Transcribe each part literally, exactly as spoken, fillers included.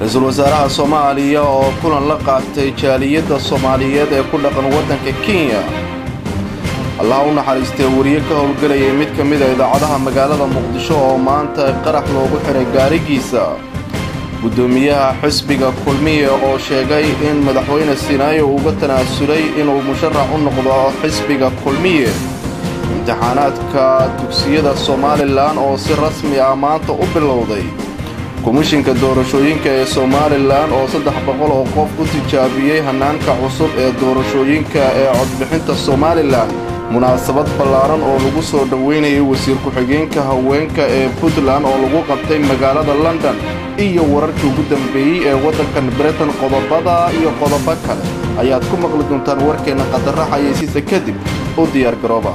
رئيسل وزراء Soomaaliya oo kulan la qaatay jaaliyada Soomaaliyeed ee ku dhaqan wadanka Kenya. Allah u naxariistay wariye ka howlgalay mid kamid ah idaacadaha magaalada Muqdisho oo maanta qarax loogu xiray gaarigiisa. Gudoomiyaha xisbiga Kulmiye oo sheegay in madaxweyne Sinaayo uu uga tanaasulay inuu musharax u noqdo xisbiga Kulmiye. imtixaanaadka dugsiyada Somaliland oo si rasmi ah maanta u bilowday. komishinka doorashooyinka ee Somaliland oo saddex boqol oo qof u tijaabiyay hanaanka cusub ee doorashooyinka ee codbixinta Somaliland. munaasabad ballaaran oo lagu soo dhaweynayay wasiir ku-xigeenka haweenka ee Puntland oo lagu qabtay magaalada London iyo wararkii ugu dambeeyay ee wadankan Britain qodobada iyo qodobo kale ayaad ku maqli doontaan warkeena qadar xayeysiisa kadib oo diyaar garooba.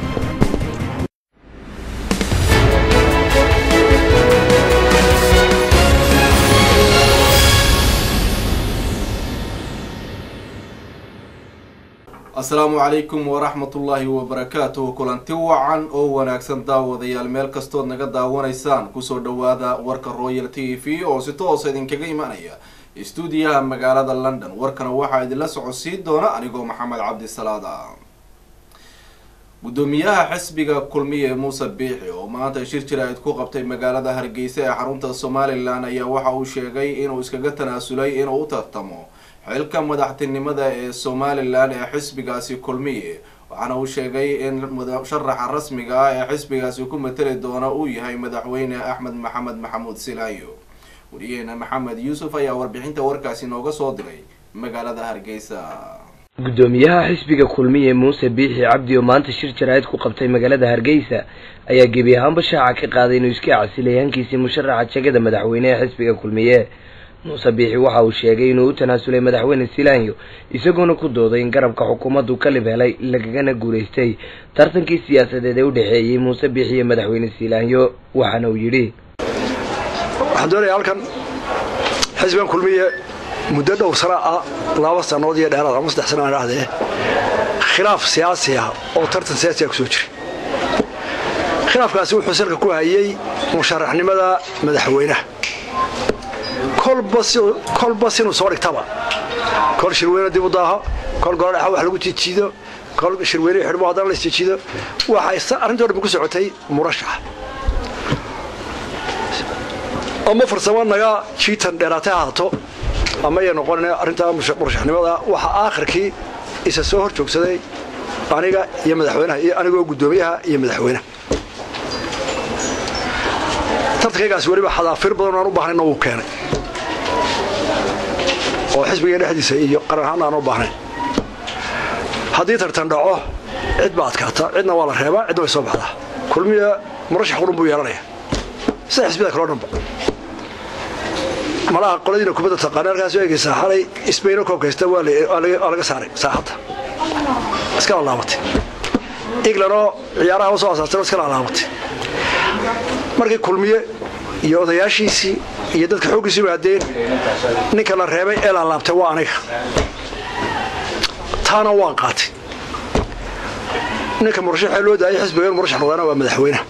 السلام عليكم ورحمة الله وبركاته. كلنتي وعن أو وناكسن داوديال ميل كستود نقد داونيسان كسو دوادا ورك رويال تي في أو ستو سيدين كجيمانية استوديا مقالة لندن وركنا واحد لسع السيد دونا أنيقو محمد عبد السلام. gudoomiyaha xisbiga Kulmiye Muuse Biixi oo maanta shir jiraayad ku qabtay magaalada Hargeysa ee xarunta Somaliland ayaa waxa uu sheegay inuu iskaga tanaasulay inuu u tartamo xilka madaxtinimada ee Somaliland ee xisbigaasi Kulmiye waxaana uu sheegay in musharaxa rasmiga ah ee xisbigaasi ku matali doona uu yahay madaxweyne Axmed Maxamed Maxamuud Silaayo. wariyeena Maxamed Yuusuf ayaa warbixinta warkaasi nooga soo diray magaalada Hargeysa. gudoomiyaha xisbiga Kulmiye Muuse Biixi Cabdi oo maanta shir jiraayad ku qabtay magaalada Hargeysa ayaa gebi ahaanba shaaca ka qaaday inuu iska casilay hankiisii musharaxa jagada madaxweyne ee xisbiga Kulmiye. Muuse Biixi waxa uu sheegay inuu u tanaasulay madaxweyne Silaayo isagoona ku dooday in garabka xukuumaddu ka libelay lagana guuleystay tartankii siyaasadeed ee u dhaxeeyay Muuse Biixi iyo madaxweyne Silaayo waxaana uu yiri waxaan doonayaa halkan xisbiga Kulmiye muddo dhowr sano ah laba sanadood iyo dheeraad ama saddex sano ah khilaaf siyaasi ah oo tartan siyaasi ah ku soo jiray. khilaafkaasi wuxuu salka ku hayay musharaxnimada madaxweynaha kol bas inuu soo dhigtaba kol shirweyne dib u daaho kol gol dhex wax lagu jiijiido kol shirweyne xidhmo hadan la jiijiido waxa arrinta dhan ku socotay murashax ama farsamo naga jiitan dheeraatay haato ama ay noqonayna arrinta murashaxnimada waxa aakhirkii isa soo hor joogsaday aniga iyo madaxweynaha iyo anigoo gudoomiyaha iyo madaxweynaha. tartankaas waliba xadaafir badan oo u baahnay inuu keenay oo xisbiga dhexdiisa iyo qaran ahaan aan u baahnay. haddii tartan dhaco cid baad kaata cidna waa la reebaa cidna way soo baxdaa. Kulmiye murashax qurun buu yeelanaya sida xisbiga kale dhanba malaha qoladina kubadda taqaanarkaas oo eegaysa xalay isbayno koob kasta waa laga saaray saaxada iska laabatay iglano ciyaaraha soo asaasay iska laabatay markii Kulmiye iyo odayaashiisii iyo dadka xoogiisii waadeen ninka la reebay ee la laabtay waa aniga taana waan qaatay ninka murashaxa loo daayay xisbiga murashax noqdana waa madaxweynaha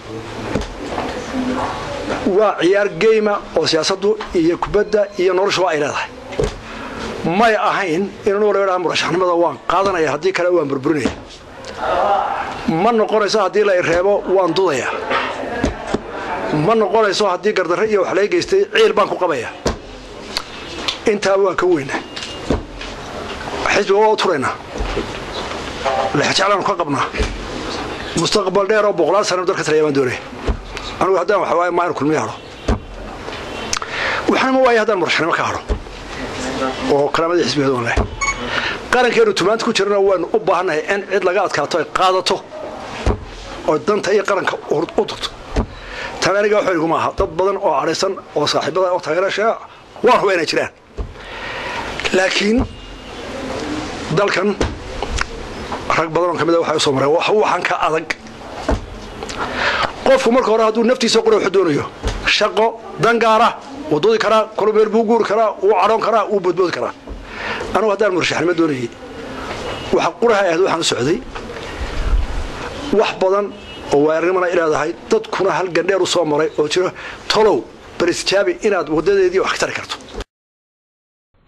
waa ciyaar game oo siyaasaddu iyo kubadda iyo noloshu ay leedahay may ahayn inuu walaalaha murashaxnimada waan qaadanaya haddii kale waan burburinaya ma noqonayso haddii la reebo waan dudaya ma noqonayso haddii gardarro iyo wax la geystay ciil baan ku qabaya inta waan ka weynaa xisbiga waa turayna la xajaalan ka qabnaa mustaqbal dheer oo boqolaal sano dalka Talyaaniga doonay anigu haddaan waxa waay ma Kulmiye haro waxaan ma waayay haddaan murashaxnimo ka haro oo kalaamada xisbiga doonay qarankeenu tumaanta ku jirna waan u baahanahay in cid laga adkaato ay qaadato oo danta iyo qaranka u tagto. tan aniga waxa igu maaha dad badan oo careysan oo saaxiibada oo taageerasha waa haweenay jiraan laakiin dalkan rag badan oo kamid ah waxa soo maray waxaan ka adag qofku marka hore hadduu naftiisa qoro wuxuu doonayo shaqo dangaara wadooda kara kolbeer buu guur kara uu caroon kara uu badbood kara anu haddaan murashaxnimo doonayay waxa quraha aad waxaan socday wax badan oo weerarnimada ilaahay dadkuna hal gandheer u soo maray oo jiro tolow bariskaabi inaad wadadeedii wax ka tari karto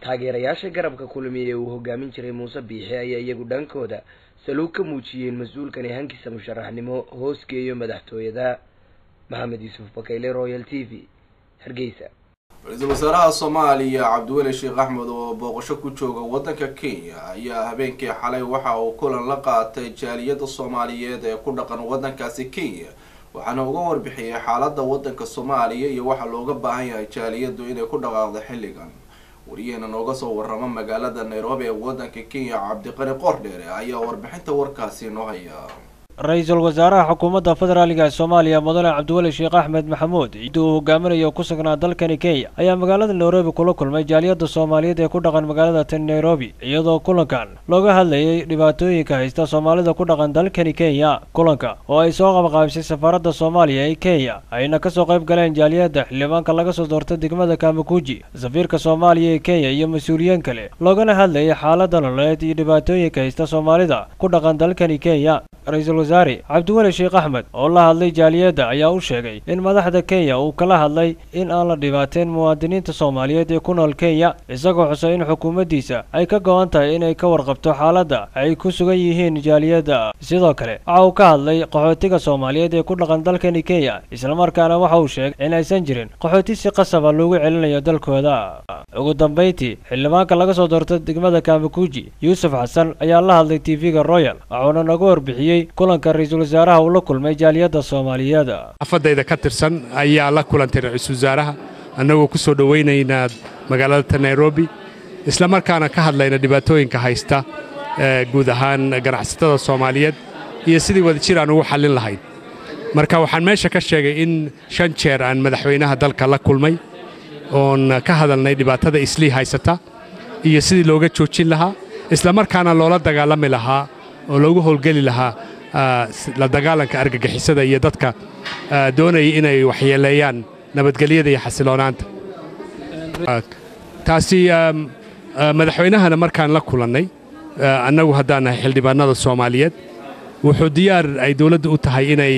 taageerayaasha garabka kulmiye ee uu hogaamin jiray muuse biixi ayaa iyagu dhankooda saluug ka muujiyeen mas-uulkani hankiisa musharaxnimo hoosgeeyo madaxtooyada. maxamed yuusuf bakayle, Royal T V, Hargeysa. ra-iisul wasaaraha Soomaaliya Cabdiweli Sheekh Axmed oo booqasho ku jooga wadanka Kenya ayaa habeenkii xalay waxa uu kulan la qaatay jaaliyada Soomaaliyeed ee ku dhaqan wadankaasi Kenya, waxaana uga warbixiyay xaaladda wadanka Soomaaliya iyo waxa looga baahan yahay jaaliyadu inay ku dhaqaaqdo xilligan. wariyahana nooga soo warrama magaalada Nairobi ee wadanka Kenya Cabdiqani Qordheere ayaa warbixinta warkaasi noo haya. ra-iisul wasaaraha xukuumadda federaalka Soomaaliya Mudane Cabdiweli Sheekh Axmed Maxamuud uu hogaaminayo ku sugnaa dalkani Kenya ayaa magaalada Nairobi kula kulmay jaaliyada Soomaaliyeed ee ku dhaqan magaalada tan Nairobi, iyadoo kulankan looga hadlayay dhibaatooyinka haysta Soomaalida ku dhaqan dalkani Kenya. kulanka oo ay soo qabqaabisay safaarada Soomaaliya ee Kenya ayna ka soo qayb galeen jaaliyada xildhibaanka laga soo doortay degmada Kamakuji, safiirka Soomaaliya ee Kenya iyo mas'uuliyiin kale, loogana hadlayay xaaladda nololeed iyo dhibaatooyinka haysta Soomaalida ku dhaqan dalkani Kenya. ra-iisul wasaare Cabdiweli Sheekh Axmed oo la hadlay jaaliyada ayaa u sheegay in madaxda Kenya uu kala hadlay in aan la dhibaateen muwaadiniinta Soomaaliyeed ee ku nool Kenya, isagoo xusay in xukuumaddiisa ay ka go'an tahay inay ka warqabto xaaladda ay ku sugan yihiin jaaliyada. sidoo kale waxa uu ka hadlay qaxootiga Soomaaliyeed ee ku dhaqan dalkani Kenya, isla markaana waxa uu sheegay in aysan jirin qaxooti si qasab ah loogu celinayo dalkooda. ugu dambeyntii xildhibaanka laga soo doortay degmada Kamakuji Yuusuf Xasan ayaa la hadlay T V-ga Royal, wuxuuna nagu warbixiyay kulanka ra-iisul wasaaraha uu la kulmay jaaliyada Soomaaliyeed. afadayda ka tirsan ayaa la kulantay ra-iisul wasaaraha annagoo ku soo dhaweynayna magaalada Nairobi, isla markaana ka hadlayna dhibaatooyinka haysta guud ahaan ganacsatada Soomaaliyeed iyo sidii wadajir aan ugu xallin lahayn. marka waxaan meesha ka sheegay in shan jeer aan madaxweynaha dalka la kulmay oon ka hadalnay dhibaatada islii haysata iyo sidii looga joojin lahaa, isla markaana loola dagaalami lahaa oo loogu howlgeli lahaa la dagaalanka argagixisada iyo dadka doonaya inay waxyeeleeyaan nabadgelyada iyo xasiloonaanta. taasi madaxweynahana markaan la kulannay annagu haddaan nahay xildhibaanada Soomaaliyeed, wuxuu diyaar ay dawladdu u tahay inay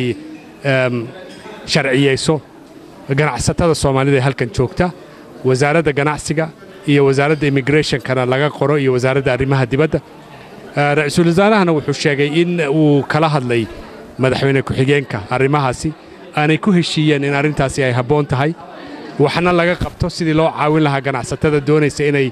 sharciyeyso ganacsatada Soomaalida ee halkan joogta, wasaaradda ganacsiga iyo wasaaradda immigrationkana laga qoro iyo wasaaradda arrimaha dibadda. ra-iisul wasaarahana wuxuu sheegay in uu kala hadlay madaxweyne ku-xigeenka arrimahaasi, aanay ku heshiiyeen in arrintaasi ay habboon tahay, waxna laga qabto sidii loo caawin lahaa ganacsatada doonaysa inay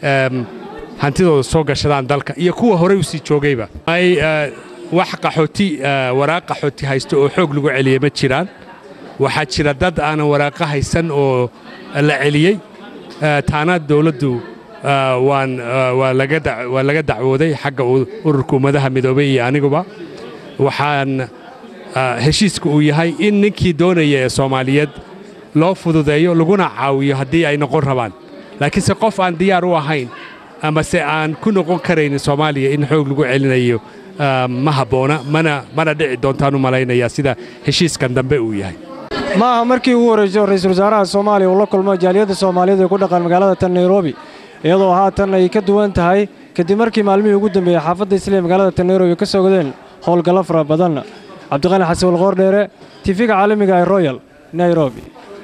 hantidooda soo gashadaan dalka iyo kuwa horey u sii joogayba. ay wax qaxooti waraaq qaxooti haysto oo xoog lagu celiyay ma jiraan. waxaa jira dad aanan waraaqa haysan oo la celiyey, taana dawladdu waan waa laga dacwooday xagga ururka ummadaha midoobay iyo aniguba. waxaan heshiiska uu yahay in ninkii doonaya ee Soomaaliyeed loo fududeeyo laguna caawiyo haddii ay noqon rabaan, laakiinse qof aan diyaar u ahayn ama se aan ku noqon karaynin Soomaaliya in xoog lagu celinayo ma habboona, mana mana dhici doontaan u malaynayaa sida heshiiskan dambe uu yahay. ma aha markii ugu horeysay ra-iisul wasaaraha Soomaaliya uu la kulmo jaaliyada Soomaaliyeed ee ku dhaqan magaalada tan Nairobi, iyadoo haatan ay ka duwan tahay kadib markii maalmihii ugu dambeeyay xaafadda Islii magaalada tan Nairobi ka soo gadeen howlgalo fara badan. Cabdiqani Xasan Qordheere, T V-ga caalamiga ee Royal, Nairobi.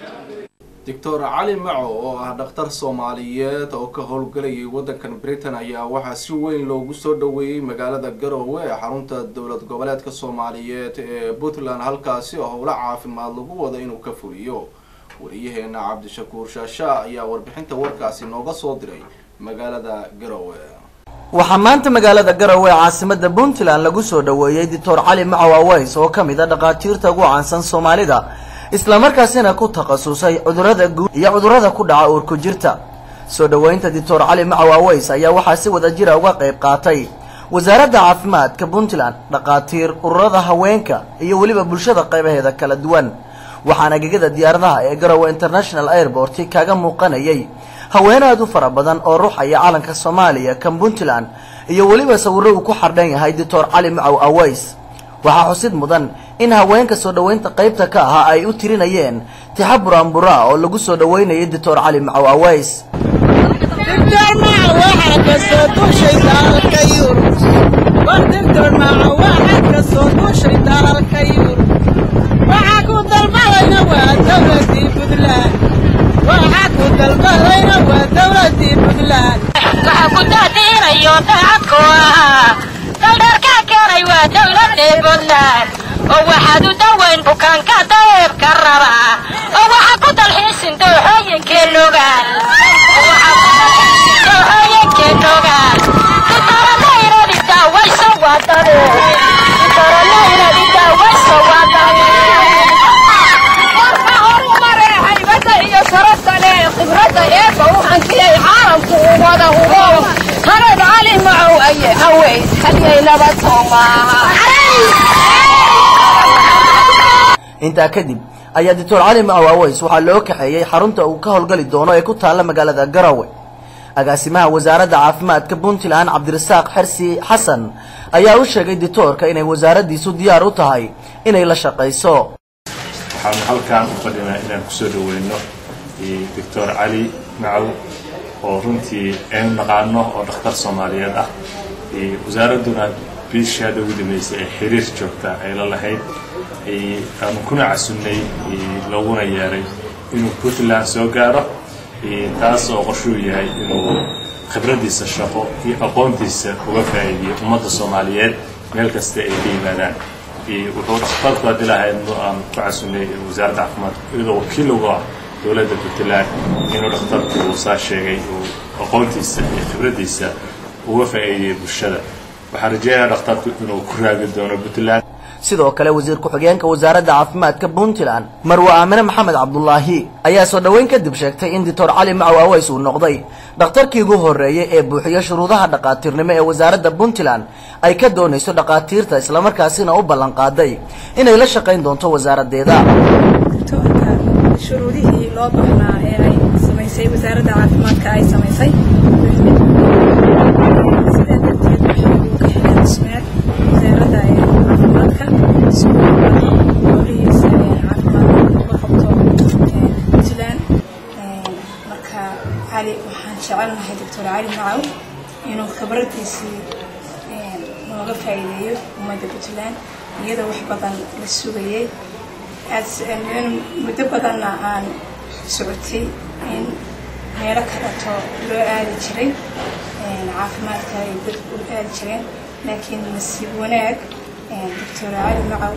Doctor Cali Maco oo ah dhakhtar Soomaaliyeed oo ka howlgalayay wadankan Britain ayaa waxaa si weyn loogu soo dhaweeyay magaalada Garowe ee xarunta dowlad goboleedka Soomaaliyeed ee Puntland, halkaasi oo howlo caafimaad lagu wada inuu ka fuliyo. wariyaheena Cabdishakuur Shaasha ayaa warbixinta warkaasi nooga soo diray magaalada Garowe. waxaa maanta magaalada Garowe caasimadda Puntland lagu soo dhaweeyay Doctor Cali Maco Aways oo kamid ah dhaqaatiirta ugu caansan Soomaalida, isla markaasina ku takhasusay cudurrada guud iyo cudurrada ku dhaca uurku jirta. soo dhaweynta Doctor Cali Maco Aways ayaa waxaa si wada jir ah uga qayb qaatay wasaaradda caafimaadka Puntland, dhaqaatiir, ururada haweenka iyo waliba bulshada qaybaheeda kala duwan. waxaana gegada diyaaradaha ee Garowe International Airport kaga muuqanayay haween aad u fara badan oo ruuxaya calanka Soomaaliya kan Puntland iyo waliba sawirro uu ku xardhan yahay Doctor Cali Maco Aways. waxaa xusid mudan in haweenka soo dhaweynta qaybta ka ahaa ay u tirinayeen tixabur ambura oo lagu soo dhaweynayay Doctor Cali Maco Aways. Doctor Maco waxa ka soo tushay dalka Yurub. Doctor Maco waxa ka soo tushay dalka Yurub. waxa ku dalbalayna waa dawladii Puntland. waxa ku dalbalayna waa dawladii Puntland. waxaad u daweyn bukaanka daebka raba oo waxa ku dalxiisin dooxooyinkee nugaal dooxooyinkee nugaal ditoranayradhi daawayso wadane ditoranayradhi daawayso wadane warka horumare haybadda iyo sharafta leh khibradda eebba u hankiyay caalamku u wada hubo hanad cali macow aye haweys halyay nabad soo maaha intaa kadib ayaa doctor cali macow aweys waxaa loo kaxeeyey xarunta uu ka howlgali doono ee ku taalla magaalada Garowe agaasimaha wasaaradda caafimaadka Puntland Cabdirasaaq Xirsi Xasan ayaa u sheegay doctorka inay wasaaraddiisu diyaar u tahay inay la shaqeyso waxaan halkaan u fadhinaa inaan ku soo dhaweyno doctor cali macow oo runtii aynu naqaano oo dhakhtar Soomaaliyeed ah wasaaradduna bishaada ugu dambeysay ee xiriir joogta ay la lahayd aan kuna casunnay laguna yeeray inuu Puntland soo gaaro taas oo qorshu yahay inuu khibradiisa shaqo iyo aqoontiisa uga faa'iideeyo ummadda Soomaaliyeed meel kasta ay ka yimaadaan wuxuu dhakhtarku adilahay inuu aan ku casunnay wasaaradda caafimaadka iyadoo wakiil uga ah dowladda Puntland inuu dhakhtarku soo sheegay oo aqoontiisa iyo khibradiisa uga faa'iideeyo bulshada waxaan rajaynayaa dhakhtarku inuu ku raagi doono Puntland sidoo kale wasiir ku-xigeenka wasaaradda caafimaadka Puntland Marwa Aamina Maxamed Cabdullaahi ayaa soo dhaweyn kadib sheegtay in doctor cali macow aweys uu noqday dhakhtarkii ugu horeeyay ee buuxiyo shuruudaha dhaqaatiirnimo ee wasaaradda Puntland ay ka doonayso dhaqaatiirta isla markaasina u ballan qaaday inay la shaqeyn doonto wasaaraddeeda shuruudihii loo baahnaa ee ay samaysay wasaaradda caafimaadka ay samaysay علي وحن شعلنا هاي دكتور علي معه إنه خبرتي سي نوقف هاي ومدة بتلان يدا وحبطا للسوقية أس إنه مدبطا عن سعودي إن ميرك هذا لو آل جري عافمات هاي بدل آل جري لكن نسيبوناك دكتور علي معه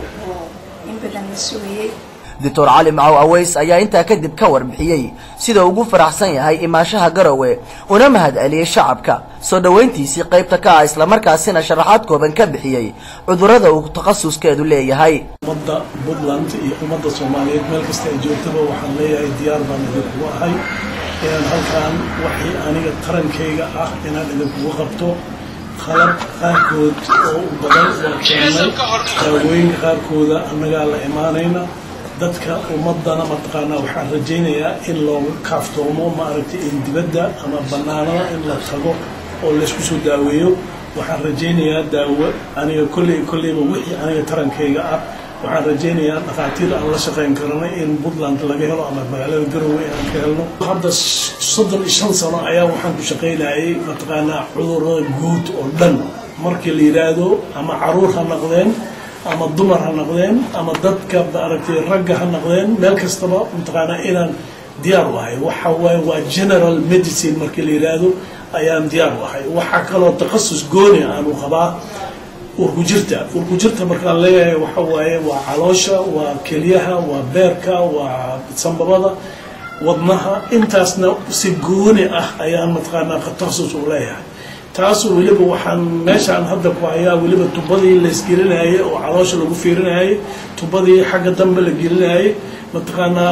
إن بدل للسوقية doctor cali macow aweys ayaa intaa kadib ka warbixiyay sida ugu faraxsan yahay imaashaha Garowe una mahad celiyay shacabka soo dhaweyntiisii qaybta ka ah isla markaasina sharaxaad kooban ka bixiyay cudurrada uu takhasuskeedu leeyahay ummadda Puntland iyo ummadda Soomaaliyeed meel kasta ay joogtaba waxaan leeyahay diyaar baan idinku ahay inaan halkaan wixii aniga tarankayga ah inaan idinku qabto qalab qaarkood oo badan oo keenay daawooyinka qaarkooda annagaa la imaanayna dadka ummadana mataqaana waxaan rajaynayaa in loo kaaftoomo ma aragtay in dibadda ama banaanada in la tago oo la isku soo daaweeyo waxaan rajaynayaa daawo aniga kulli kulliba wixii aniga tarankayga ah waxaan rajaynayaa dhaqaatiir aan la shaqeyn karnay in Puntland laga helo ama magaalada Garowe aan ka helno hadda soddon iyo shan sano ayaa waxaan ku shaqeynayay mataqaana cudurrada guud oo dhan markii la yiraahdo ama caruur ha noqdeen ama dumar ha noqdeen ama dadka aragtay ragga ha noqdeen meel kastaba mataqaana inaan diyaar u ahay waxa waaye waa general medicine markii la yiraahdo ayaan diyaar u ahay waxa kale oo takhasus gooni aan u qabaa urku jirta urku jirta marka la leeyahay waxa waaye waa caloosha waa kaliyaha waa beerka waa sanbabada wadnaha intaasna si gooni ah ayaan mataqaana takhasus u leeyahay taas waliba waxaan meeshaan hadda ku hayaa waliba tubadii la isgelinayay oo caloosha lagu fiirinayay tubadii xagga dambe la gelinayay mataqaana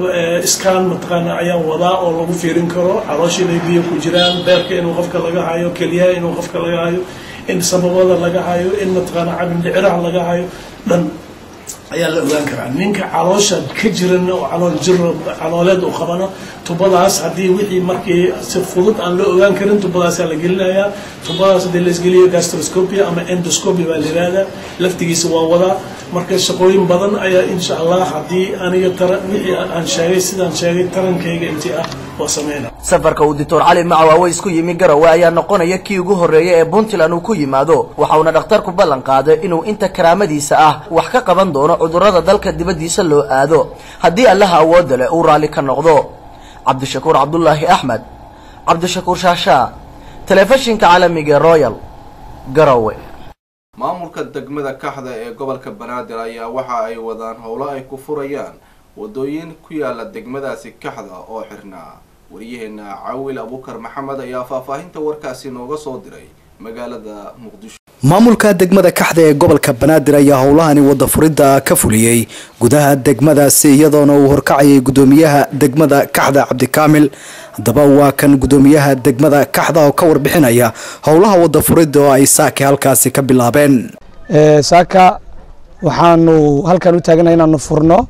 iskaan mataqaana ayaan wadaa oo lagu fiirin karo caloosha inay biyo ku jiraan beerka inuu qofka laga hayo kaliyaha inuu qofka laga hayo in sababada laga hayo in mataqaana cabin dhiciraha laga hayo dhan ayaa la ogaan karaa ninka caloosha ka jiran oo calool jir calooleed u qabana tubadaas hadii wixii markii si fudud aan loo ogaan karin tubadaas la gelinayaa tubadaas hadii la isgeliyo gastroscopy ama endoscopy baa la yiraahdaa laftigiisa waa wada marka shaqooyin badan ayaa insha Allah hadii aniga tara wixii aan sheegay sidaan sheegay tarankayga intii ah waa sameeyna safarka uu doctor cali macow aweys ku yimi Garowe ayaa noqonaya kii ugu horeeyay ee Puntland uu ku yimaado waxa uu dhakhtarku ballan qaaday inuu inta karaamadiisa ah wax ka qaban doono cudurrada dalka dibadiisa loo aado hadii Allah awood leh uu raali ka noqdo Cabdishakuur Cabdullaahi Axmed Cabdishakuur Shaasha telefishinka caalamiga Royal Garowe maamulka degmada Kaxda ee gobolka Banaadir ayaa waxa ay wadaan howlo ay ku furayaan wadooyin ku yaala degmadaasi Kaxda oo xirnaa. wariyaheena Caawil Abuukar Maxamed ayaa faahfaahinta warkaasi nooga soo diray magaalada Muqdisho. maamulka degmada Kaxda ee gobolka Banaadir ayaa howlahani wada furidda ka fuliyay gudaha degmadaasi iyadoona uu horkacayay gudoomiyaha degmada Kaxda Cabdi Kaamil. haddaba waa kan gudoomiyaha degmada Kaxda oo ka warbixinaya howlaha wada furidda oo ay saaka halkaasi ka bilaabeen. ee saaka waxaanu halkan u taaganahay inaanu furno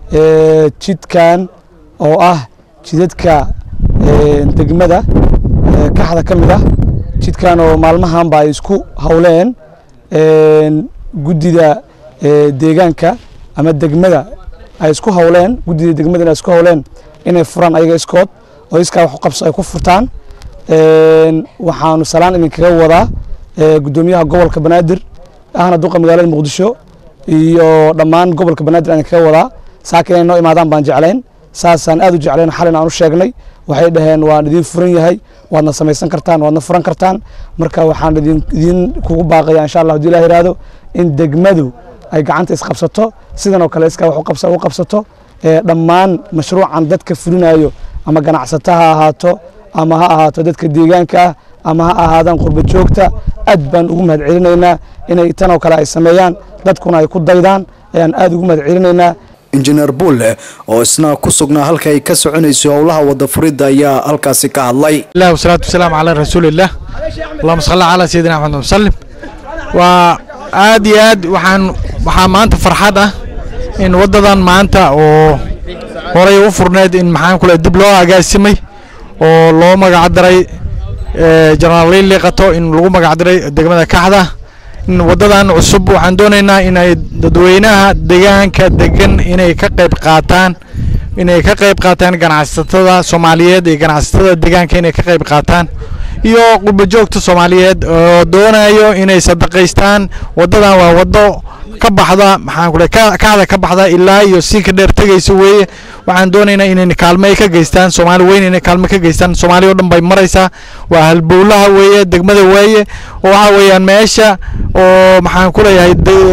ee jidkan oo ah jidadka ee degmada Kaxda kamid ah. jidkan oo maalmahan ba isku hawleen ee gudida deegaanka ama degmada ay isku hawleen gudida degmada isku hawleen inay furaan ayaga iskood oo iska wax qabso ay ku furtaan. ee waxaanu salaan idin kaga wadaa ee gudoomiyaha gobolka Banaadir ahna duqa magaalada Muqdisho iyo dhammaan gobolka Banaadir aan kaga wadaa saakiin inoo imaadaan baan jeclayn saasan aad u jeclayn xalin aan u sheegnay waxay dhaheen waan idin furan yahay waadna samaysan kartaan waadna furan kartaan marka waxaan idin idin kugu baaqayaa insha Allah hadii Ilaahay raado in degmadu ay gacanta isqabsato sidan oo kale iska wax u qabsato u qabsato ee dhammaan mashruucan dadka fulinayo ama ganacsataha ahaato ama ha ahaato dadka deegaanka ama ha ahaadaan qurba joogta aad baan ugu mahad celinaynaa inay tan oo kale ay sameeyaan dadkuna ay ku daydaan ayaan aad ugu mahad celinaynaa. injineer Bulle oo isna ku sugnaa halka ay ka soconayso howlaha wada furidda ayaa halkaasi ka hadlay. ilaahi wasalaatu wasalaam ala rasuulillah allahumma salli ala sayyidina muhammad sallim wa aad iyo aad waxaan waxaa maanta farxad ah in wadadan maanta oo horay u furneed in maxaan kula dib loo agaasimay oo loo magac daray ee General Liqato in lagu magac daray degmada Kaxda. in wadadan cusub waxaan doonaynaa in ay dadweynaha deegaanka degan inay ka qayb qaataan inay ka qayb qaataan ganacsatada Soomaaliyeed iyo ganacsatada deegaanka inay ka qayb qaataan iyo qurba joogta Soomaaliyeed oo doonayo inay sadaqaystaan. wadadan waa wado ka baxda maxaan kula Kaxda ka baxda ilaa iyo si ka dheer tagayso weeye. waxaan doonaynaa inay kaalmo ka geystaan Soomaali weyn inay kaalmo ka geystaan Soomaali oo dhan bay maraysaa waa halbowlaha weeye degmada weeye oo waxa weeyaan meesha oo maxaan ku leeyahay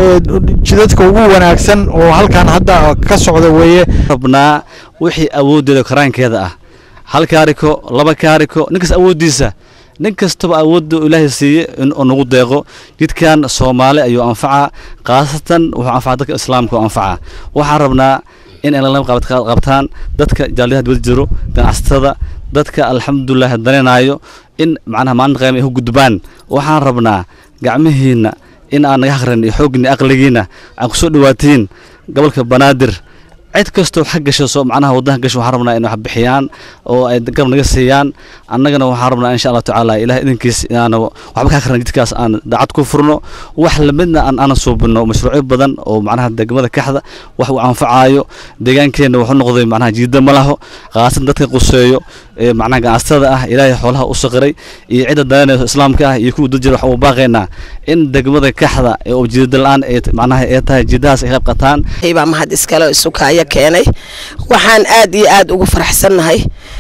jidadka ugu wanaagsan oo halkan hadda ka socda weeye. rabnaa wixii awoodeeda karaankeeda ah hal kaariko laba kaariko ninkas awoodiisa nin kastaba awoodda Ilaahay siiyay in uu nagu deeqo jidkan Soomaali ayuu anfaca qaasatan wuxuu anfaca dadka islaamka anfaca. waxaan rabnaa in ay la qabtaan dadka jaaliyada dibadda jiro ganacsatada dadka alxamdulillah daneenayo in macnaha maanta qiimo ay u gudbaan. waxaan rabnaa gacmihiina in aan naga haqran iyo xoogni aqligiina aan ku soo dhawaatiin gobolka Banaadir cid kasto xaq gasho soo macnaha wadanka gasho waxaan rabnaa in wax bixiyaan oo ay garab naga siiyaan annagana waxaan rabnaa insha Allah taala Ilaahay idinkiis inaan waxba ka akhrin jidkaas aan dacad ku furno wax la midna aan aan suubino mashruucyo badan oo macnaha degmada Kaxda wax uu anfacayo deegaankeena wuxuu noqday macnaha jiida ma laho qaasan dadka quseeyo ee macnaha ganacsatada ah Ilaahay xoolaha u saqray iyo cid dadana islaamka ah iyo kuwa dad jira wax u baaqeynaa in degmada Kaxda ee oo jiida la'aan ee macnaha ee tahay jiidaas ay qayb qaataan. hayba mahad iskale isukaya keenay waxaan aad iyo aad ugu faraxsanahay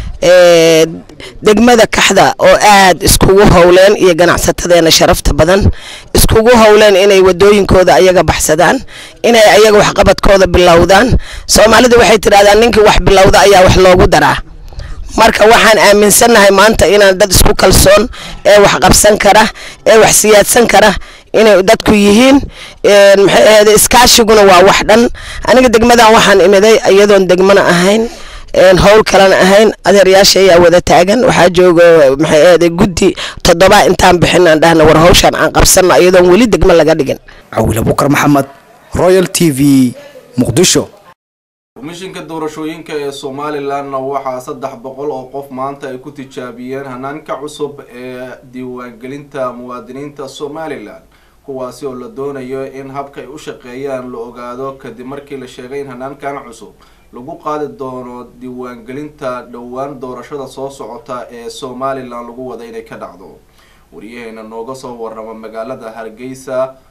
ee degmada Kaxda oo aad iskugu howleen iyo ganacsatadeena sharafta badan iskugu howleen inay wadooyinkooda ayaga baxsadaan inay ayaga wax qabadkooda bilowdaan. Soomaalidu waxay tiraahdaa ninkii wax bilowda ayaa wax loogu daraa. marka waxaan aaminsanahay maanta inaan dad isku kalsoon ee wax qabsan kara ee wax siyaadsan kara inay dadku yihiin ee maxay ahayd iskaashiguna waa wax dhan. aniga degmadan waxaan imiday iyadoon degmana ahayn een howl kalena ahayn adeeryaasha ayaa wada taagan waxaa jooga maxay ahayd guddi toddoba intaan bixinaan dhahna war hawshan aan qabsano iyadoon wali degmo laga dhigin. Caawil Abuukar Maxamed Royal T V Muqdisho. komishinka doorashooyinka ee Somaliland waxaa saddex boqol oo qof maanta ay ku tijaabiyeen hanaanka cusub ee diiwaangelinta muwaadiniinta Somaliland kuwaasi oo la doonayo in habka ay u shaqeeyaan la ogaado kadib markii la sheegay in hanaankan cusub lagu qaadi doono diiwaangelinta dhowaan doorashada soo socota ee Somaliland lagu wada inay ka dhacdo. wariyaheena nooga soo warrama magaalada Hargeysa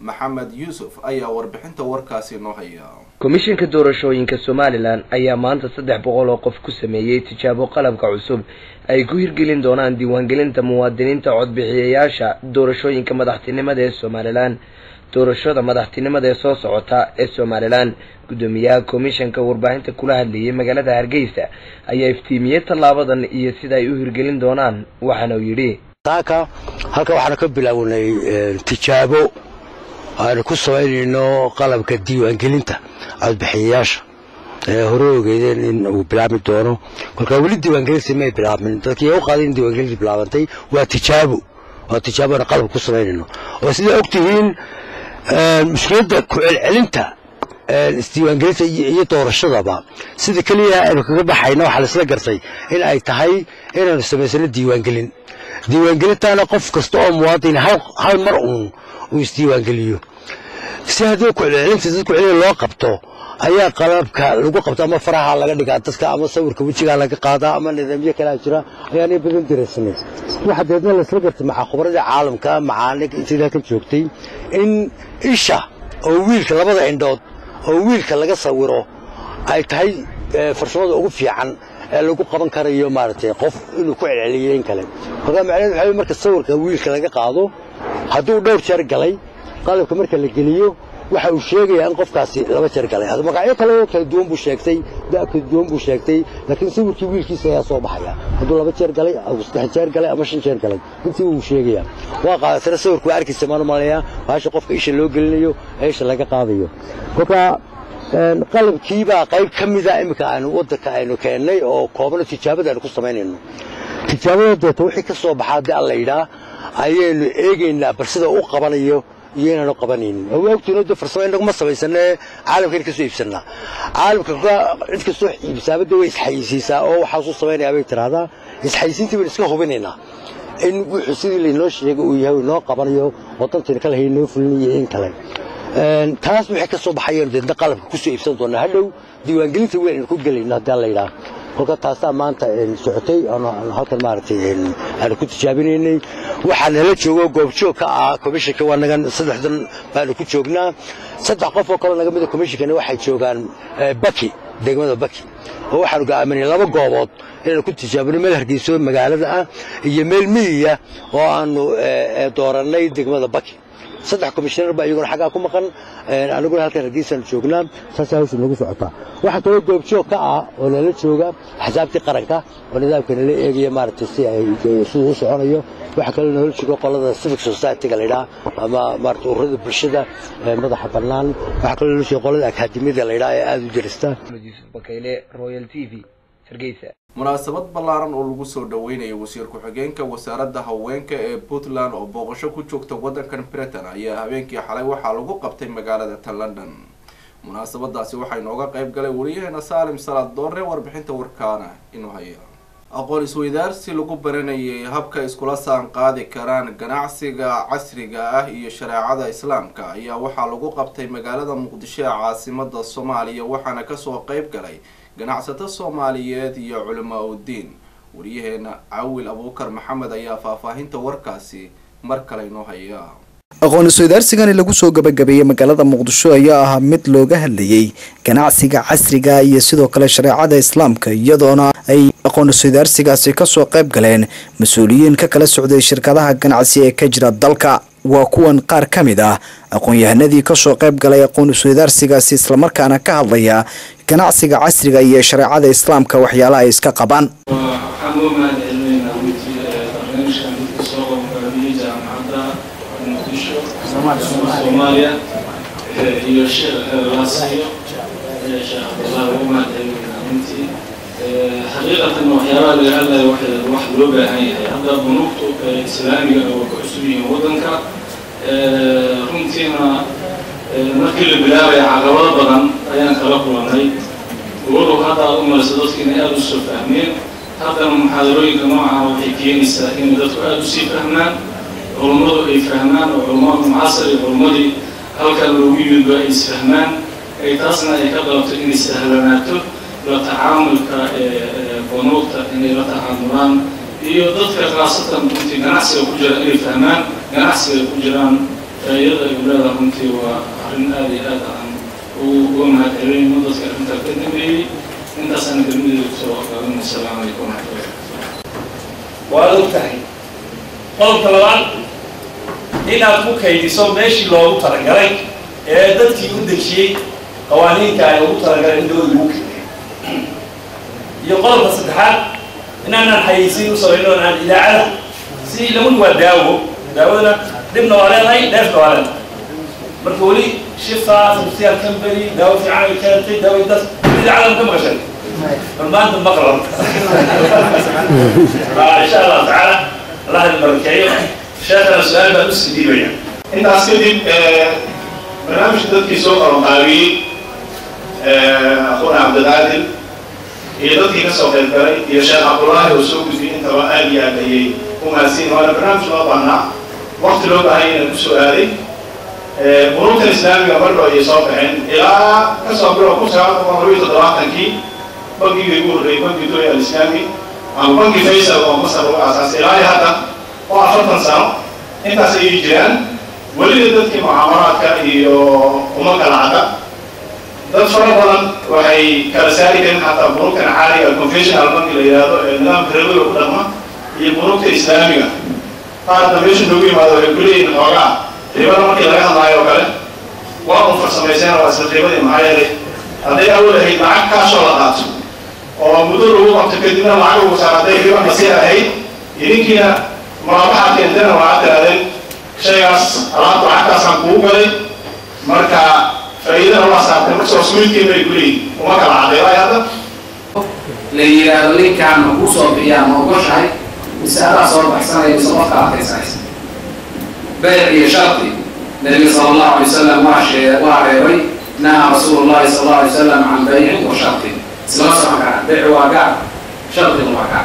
maxamed yuusuf ayaa warbixinta warkaasi noo haya. komishinka doorashooyinka Somaliland ayaa maanta saddex boqol oo qof ku sameeyay tijaabo qalabka cusub ay ku hirgelin doonaan diiwaangelinta muwaadiniinta codbixiyayaasha doorashooyinka madaxtinimada ee Somaliland. doorashada madaxtinimada ee soo socota ee Somaliland gudoomiyaha komishanka warbaahinta kula hadlayay magaalada Hargeysa ayaa iftiimiyay talaabadan iyo sida ay u hirgelin doonaan waxaana uu yiri taaka halka waxaan ka bilaawnay tijaabo aan ku sameeyno qalabka diiwaangelinta codbixiyayaasha ee hore ogeedeen in uu bilaabi doono kolka wali diiwaangelinta ma bilaabmin dadkii u qaadeen diiwaangelinta bilaabantay waa tijaabo waa tijaabo aan qalab ku sameeyno oo sida ogtihiin mushkiladda ku celcelinta isdiiwaangelinta iyo doorashadaba sida kaliya ay kaga baxayna waxa la isla gartay in ay tahay inaan sameysano diiwaangelin diiwaangelintaana qof kasta oo muwaadin hal mar uun uu isdiiwaangeliyo si haddii ku celcelinta dadku celin loo qabto ayaa qalabka lagu qabto ama faraha laga dhigaa dadka ama sawirka wajiga laga qaadaa ama nidaamyo kala jira ayaanay badan diraysanay waxa deedna la isla gartay maca khubarada caalamka macaanig intii ka joogtay in isha oo wiilka labada indhood oo wiilka laga sawiro ay tahay farsamada ugu fiican ee lagu qaban karayo maartay qof inuu ku celceliyeen kale marka macnaheedu waxa marka sawirka wiilka laga qaado hadduu dhowr jeer galay qalabka marka la geliyo waxa uu sheegayaa in qofkaasi laba jeer galay hada magacyo kale oo kala duwan buu sheegtay daa kala duwan buu sheegtay laakiin sawirkii wiilkiisa ayaa soo baxaya hadduu laba jeer galay ama saddex jeer galay ama shan jeer galay intii uu sheegayaa waa qaadasana sawirku waa arkaysa maan maleeyaa baasha qofka isha loo gelinayo isha laga qaadayo kolka qalabkii baa qayb ka mid ah imika aan wadanka aynu keenay oo koobana tijaabada aynu ku samaynayno tijaabada deeto wixii ka soo baxaa dee alla yidhaa ayaynu eegaynaa bal sida uu qabanayo iyo inaanu qabanaynin awogtiina dad farsamo inaguma samaysanee caalamkan ka soo iibsanaa caalamka cid kastoo iibsaabada way isxayisiisaa oo waxaa soo samaynayaa bay tiraahdaa isxayisiintii baynu iska hubinaynaa in wuxuu sidii laynoo sheegay uu yahay inoo qabanayo wadantiina kale haynoo fulinayo in kale taas wixii ka soo baxayeen deedna qalabka ku soo iibsan doonaa hadhow diiwaangelinta weyn ku gelayna haddii la yidhaah kolka taasaa maanta socotay halkan maaragtay aan ku tijaabinaynay waxaa nala joogo goobjoog ka ah komishanka waa nagan saddexdan baanu ku joognaa saddex qof oo kale naga mid ah komishankana waxay joogaan baki degmada baki oo waxaanu go'aaminay laba goobood inaan ku tijaabino meel Hargeysa magaalada ah iyo meel miyiga oo aanu dooranay degmada baki saddex komishanar baa iyaguna xagaa ku maqan anaguna halkan Hargeysa joognaa saasa hawsha nagu socotaa waxa kale goobjoog ka ah oo nala jooga xisaaabtii qaranka oo nidaamka la eegaya maaragtay si ay soo u soconayo waxa kale nala jooga qolada civic society-ga la yiraahdo ama maaragtay ururada bulshada madaxa bannaan waxa kale nala jooga qolada akaadimiyada la yiraahdo ee aad u jirista Bakayle Royal T V Hargeysa munaasabad ballaaran oo lagu soo dhaweynayay wasiir ku-xigeenka wasaaradda haweenka ee Puntland oo booqasho ku joogta wadankan Britain ayaa habeenkii xalay waxaa lagu qabtay magaalada London munaasabadaasi waxay nooga qayb galay wariyaheena Saalim Salaad Doore warbixinta warkaana inuu hayo aqoon isweydaarsi lagu baranayay habka iskula saan qaadi karaan ganacsiga casriga ah iyo shareecada islaamka ayaa waxaa lagu qabtay magaalada Muqdisho ee caasimadda Soomaaliya waxaana ka soo qayb galay ganacsato Soomaaliyeed iyo culimo u diin wariyaheena Caawil Abuukar Maxamed ayaa faahfaahinta warkaasi mar kale inoo haya aqoon isweydaarsigani lagu soo gabagabeeyay magaalada Muqdisho ayaa ahaa mid looga hadlayay ganacsiga casriga iyo sidoo kale shareecada islaamka iyadoona ay aqoon isweydaarsigaasi ka soo qayb galeen mas'uuliyiin ka kala socday shirkadaha ganacsi ee ka jira dalka waa kuwan qaar ka mid ah aqoon-yahanadii ka soo qayb galay aqoon isweydaarsigaasi isla markaana ka hadlaya ganacsiga casriga iyo shareecada islaamka waxyaalaha ay iska qabaan Soomaaliya iyo sheekh Laasiyo sheekh Abdullah Umar intii xaqiiqatan waxyaalaha laga hadlayo wax loo baahan yahay hadda bunuugtu islaamiga oo ku cusub yihiin wadanka runtiina markii la bilaabay caqabado badan ayaan kala kulannay walow hadda aad u marayso dadka inay aada u soo fahmeen haddana muxaadarooyinka noocan waxay keenaysaa in dadku aada u sii fahmaan علماء يفهمان وعلماء معاصر علماء هل كان لوجود بقى يفهمان يتصنع يقدر إن استهلاناته للتعامل كبنوك إن للتعاملان يضيف خاصة كنت جناس وكجرا يفهمان جناس وكجران faa'iidada ay leedahay runtii waa arrin aad iyo aad aan uga mahadcelinayno dadka arrintaa ka dambeeyey intaasana kelmadeeda kusoo qaadanay. Asalaamu calaykum waraxmatullahi. waad og tahay qodobka labaad inaad ku kaydiso meeshii loogu talagalay ee dadkii u dejiyey qawaaniinka ay ugu talagalay in dawladda lagu kaydiyo. iyo qodobka saddexaad inaanaan xayeysiin u samayno aan idaacada si lagu waa daawo daawadana dhibna waa leedahay dheefna waa leedahay marka weli shifa social company daawo fiican ay keentay daawo intaas idaacada ka maqashay maanta maqlan إن شاء الله تعالى الله يبارك شيخنا السؤال بقى نص دي بيا انت عسكري برنامج تدكي سوق الرقابي اخونا عبد العادل هي تدكي كسوق الكري هي شيخ عبد الله وسوق في انت وآلي علي وماسين وانا برنامج وضعنا وقت لو بهاي السؤالي بنوك الاسلامي برضه يصافحين الى كسوق الرقابي ومروي تدراكي بقي يقول بقي توي الاسلامي أنا بنك فيصل ومصر وأساس إلهي هذا وعشرة سنة أنت سيجران ولدتك معاملات كأي ومك العادة ده فرضاً وهي كرسالة حتى بنوك عالية الكونفيشن البنك اللي هذا نظام كريبل وقدامه هي بنوك إسلامية هذا تمشي نقول ما ده يقولي إن هذا ريبان ما كي لقاه ما يوكله وأنا فرصة ميزان وأسر ريبان معايا لي هذا أول هي معك كاشولات ومدير هو متكلمنا معه وساعدين في مسيرة هي يمكن مرابحة عندنا وعاد هذا شيء أص رات وعاد أصلا كوبلي مركا فإذا الله ساعد مركز وسوي كي بيقولي وما كان عادي هذا ليه اللي كان مقصود بيا موضوع شيء مسألة صار بحسنا يصرف على أساس بيع شرطي النبي صلى الله عليه وسلم وعشي وعريوي نهى رسول الله صلى الله عليه وسلم عن بيع وشرطي سلاسة مكان بيع واقع شرط واقع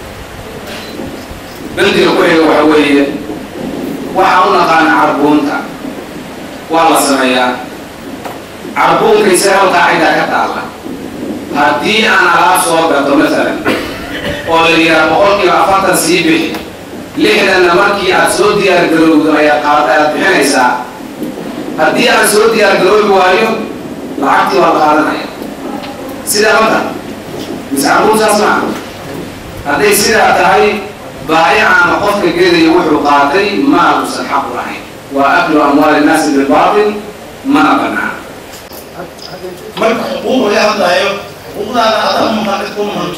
بلدي الكوية وحوية وحاولنا قان عربونتا والله سميا عربون كيسير القاعدة كتالا هدي أنا لا صوبة مثلا قولي يا بقولك أفضل سيبه ليه لأن مركي أسود ديار قلوب يا قاعدة بحنيسا هدي أسود ديار قلوب وايو لعبتي والقاعدة سيدا مدى مسعبون ساسمع هذه سيدا تهي بايعا مقفك كده يوحو قاتي ما مستحق رحي وأكل أموال الناس بالباطل ما بنى مرك حقوق يا هذا أيوه حقوق هذا هذا ممكن منش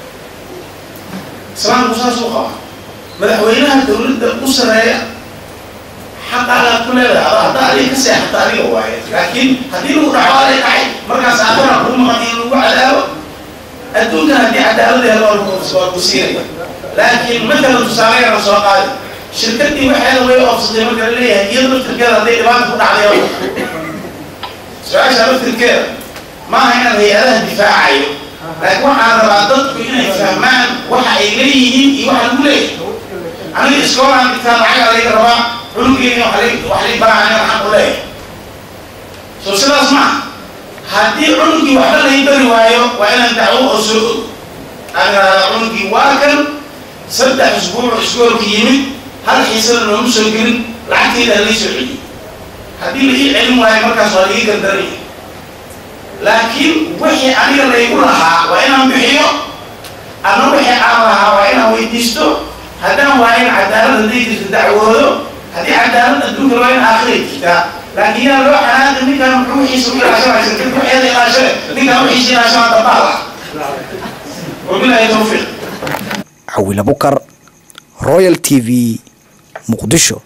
سواء مساس وقع مدحوينها تولد أسرة حتى على كل هذا هذا عليك سيح حتى عليه واحد لكن هذه له رعاية عين مركز عبارة هم هذه له عداوة الدنيا هذه عداوة هذا القصير لكن مثلا تساوي على سواقات شركتي وحياة وهي أفضل مثلا ليها يضرب تركيا هذه ما تكون عليها سؤال شرط تركيا ما هنا هي هذا الدفاع عيو لكن واحد رادت بين يفهمان واحد إليه يوحد مليه أنا الإسلام عن كتاب عين عليه ربع علوكي وحلي وحلي بقى عين الحق ليه سو سلا اسمع هدي علوكي وحده لا يبري وايو وإن دعوه أسود أنا علوكي واكل صدق أسبوع أسبوع كيمي هل حيصير إنه مسجل لعكي ده ليش علمي هدي اللي علم وهي مركز صغير كدري لكن وحي علي اللي يقولها وإن بحيو أنا وحي عامها وإن هو يدستو هذا وين عدالة اللي تدعوه هذه عدالة الدنيا وين آخرين كذا لكن يا روح أنا اللي كان روح يسوي عشان عشان كل روح هذا عشان اللي كان روح يسوي عشان تطلع وبلا توفيق عويل بكر رويال تي في مقدشو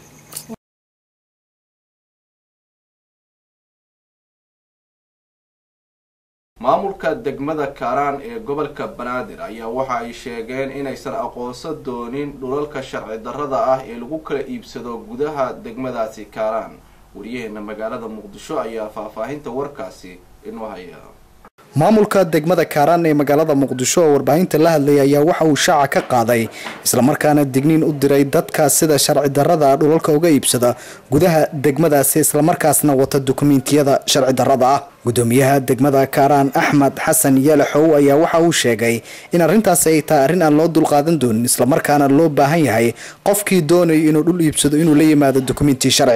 maamulka degmada Kaaraan ee gobolka Banaadir ayaa waxa ay sheegeen inaysan aqoonsan doonin dhulalka sharci darrada ah ee lagu kala iibsado gudaha degmadaasi Kaaraan. wariyaheena magaalada Muqdisho ayaa faahfaahinta warkaasi inoo haya. maamulka degmada Kaaraan ee magaalada Muqdisho oo warbaahinta la hadlay ayaa waxa uu shaaca ka qaaday isla markaana digniin u diray dadka sida sharci darrada dhulalka uga iibsada gudaha degmadaasi isla markaasna wata dukumeentiyada sharci darrada ah. gudoomiyaha degmada Kaaraan Axmed Xasan Yalaxow ayaa waxa uu sheegay in arrintaas ay tahay arrin aan loo dulqaadan doonin isla markaana loo baahan yahay qofkii doonay inuu dhul iibsado inuu la yimaado dukumeenti sharci ah.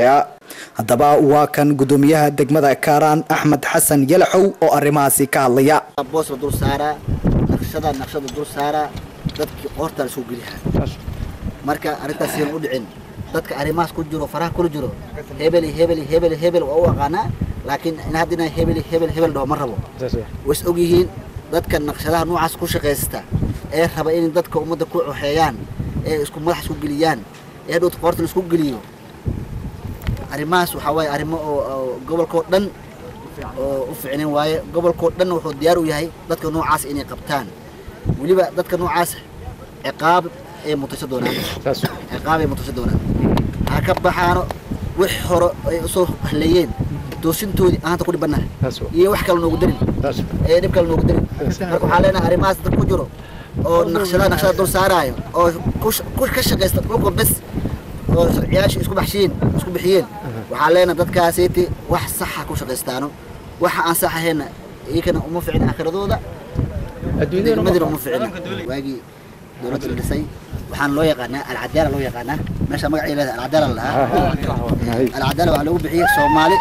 haddaba waa kan gudoomiyaha degmada Kaaraan Axmed Xasan Yalaxow oo arrimahaasi ka hadlaya. boos dul saara naqshada naqshada dul saara dadkii qorta soo geliyaa marka arintaas ay u dhicin dadka arrimahaas ku jiro faraha ku jiro hebel hebel hebel hebel oo aqaana laakiin in hadina hebel hebel hebel doo ma rabo was ogyihiin dadka naqshadaha noocaas ku shaqeysta ee raba in dadka umada ku waxeeyaan ee isku madax isku geliyaan ee dad qorta isku geliyo arrimahaas waxa way arrimo oo gobolka dhan oo u fiicneen waaye gobolka dhan wuxuu diyaar u yahay dadka noocaas inay qabtaan waliba dadka noocaas ciqaab ee mutasha doonaan ciqaab ee mutasha doonaan ka baxaano wix hore ay soo haleeyeen doosintoodii aanta ku dhibanahay iyo wax kale noogu darin ee dib kale noogu darin marka waxa leenahay arrimahaas dad ku jiro oo naqshada naqshada dul saarayo oo ku ka shaqeysta dhulka bas oo sharciyaasha isku baxshiin isku bixiyeen waxa leenahay dadkaasiti wax sax ah ku shaqeystaano waxa aan sax ahayn iyagana uma ficin akhiradooda adduunyada madina uma ficin waagi dawladda dhisay waxaan loo yaqaanaa al-cadaalad loo yaqaanaa meesha magaceeda al-cadaalad lahaa al-cadaalad waxa lagu bixiyay Soomaali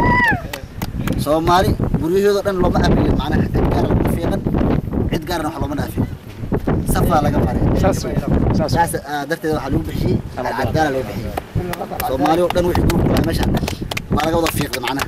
Soomaali guriyahooda dhan looma aqbalin macnaha gaar ah fiiqan cid gaar ah looma dhaafin safa laga maray saas saas darteed waxa lagu bixiyay al-cadaalad loo bixiyay Soomaali oo dhan wixii ku kulay meesha ma laga wada fiiqdo macnaha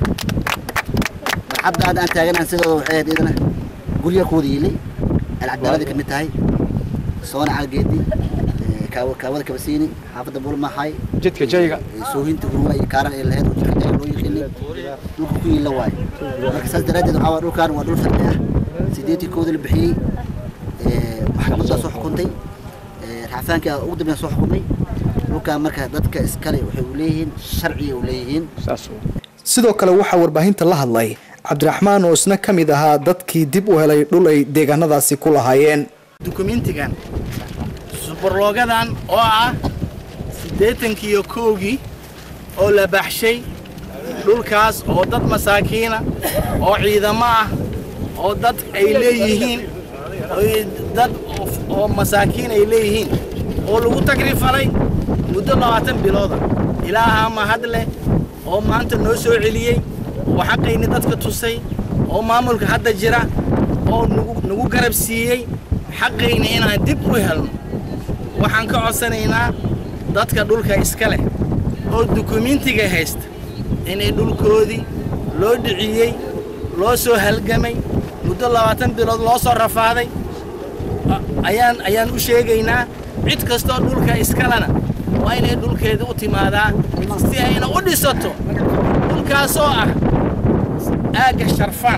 hadda aan taagan sidoo waxay idina guriga ku diilay al-cadaalad kamid tahay soona algeedi kaawa kaawada kabasiini xaafada bulmahay jidka jayga soohinta huwa iyo kaaran ee lahayd jidka jayga loo yaqaan dhulka ku yila waay marka saas daraadeed waxa dhulkan waa dhul sharci ah sideedii koodil bixiyay ee maxkamadda soo xukuntay ee raafaanka ugu dambeeyay soo xukumay dhulkan marka dadka iskale waxay u leeyihiin sharci u leeyihiin sidoo kale waxa warbaahinta la hadlay Cabdiraxmaan oo isna kamid ahaa dadkii dib u helay dhul ay deegaanadaasi ku lahaayeen dokumentigan superlogadan oo ah sideetankii iyo kowgii oo la baxshay dhulkaas oo dad masaakiina oo ciidamo ah oo dad ay leeyihiin dad oo masaakiin ay leeyihiin oo lagu takrifalay muddo labaatan bilood ilaaha ma hadle oo maanta noo soo celiyay oo xaqayni dadka tusay oo maamulka hadda jira oo nagu garab siiyay xaqayni inaan dib u helno waxaan ka codsanaynaa dadka dhulka iska leh oo dokumentiga haysta inay dhulkoodii loo dhiciyay loo soo halgamay muddo labaatan bilood loo soo rafaaday ayaan ayaan u sheegaynaa cid kastoo dhulka iska lana waa inay dhulkeeda u timaadaa si ayna u dhisato dhulkaasoo ah aaga sharfaan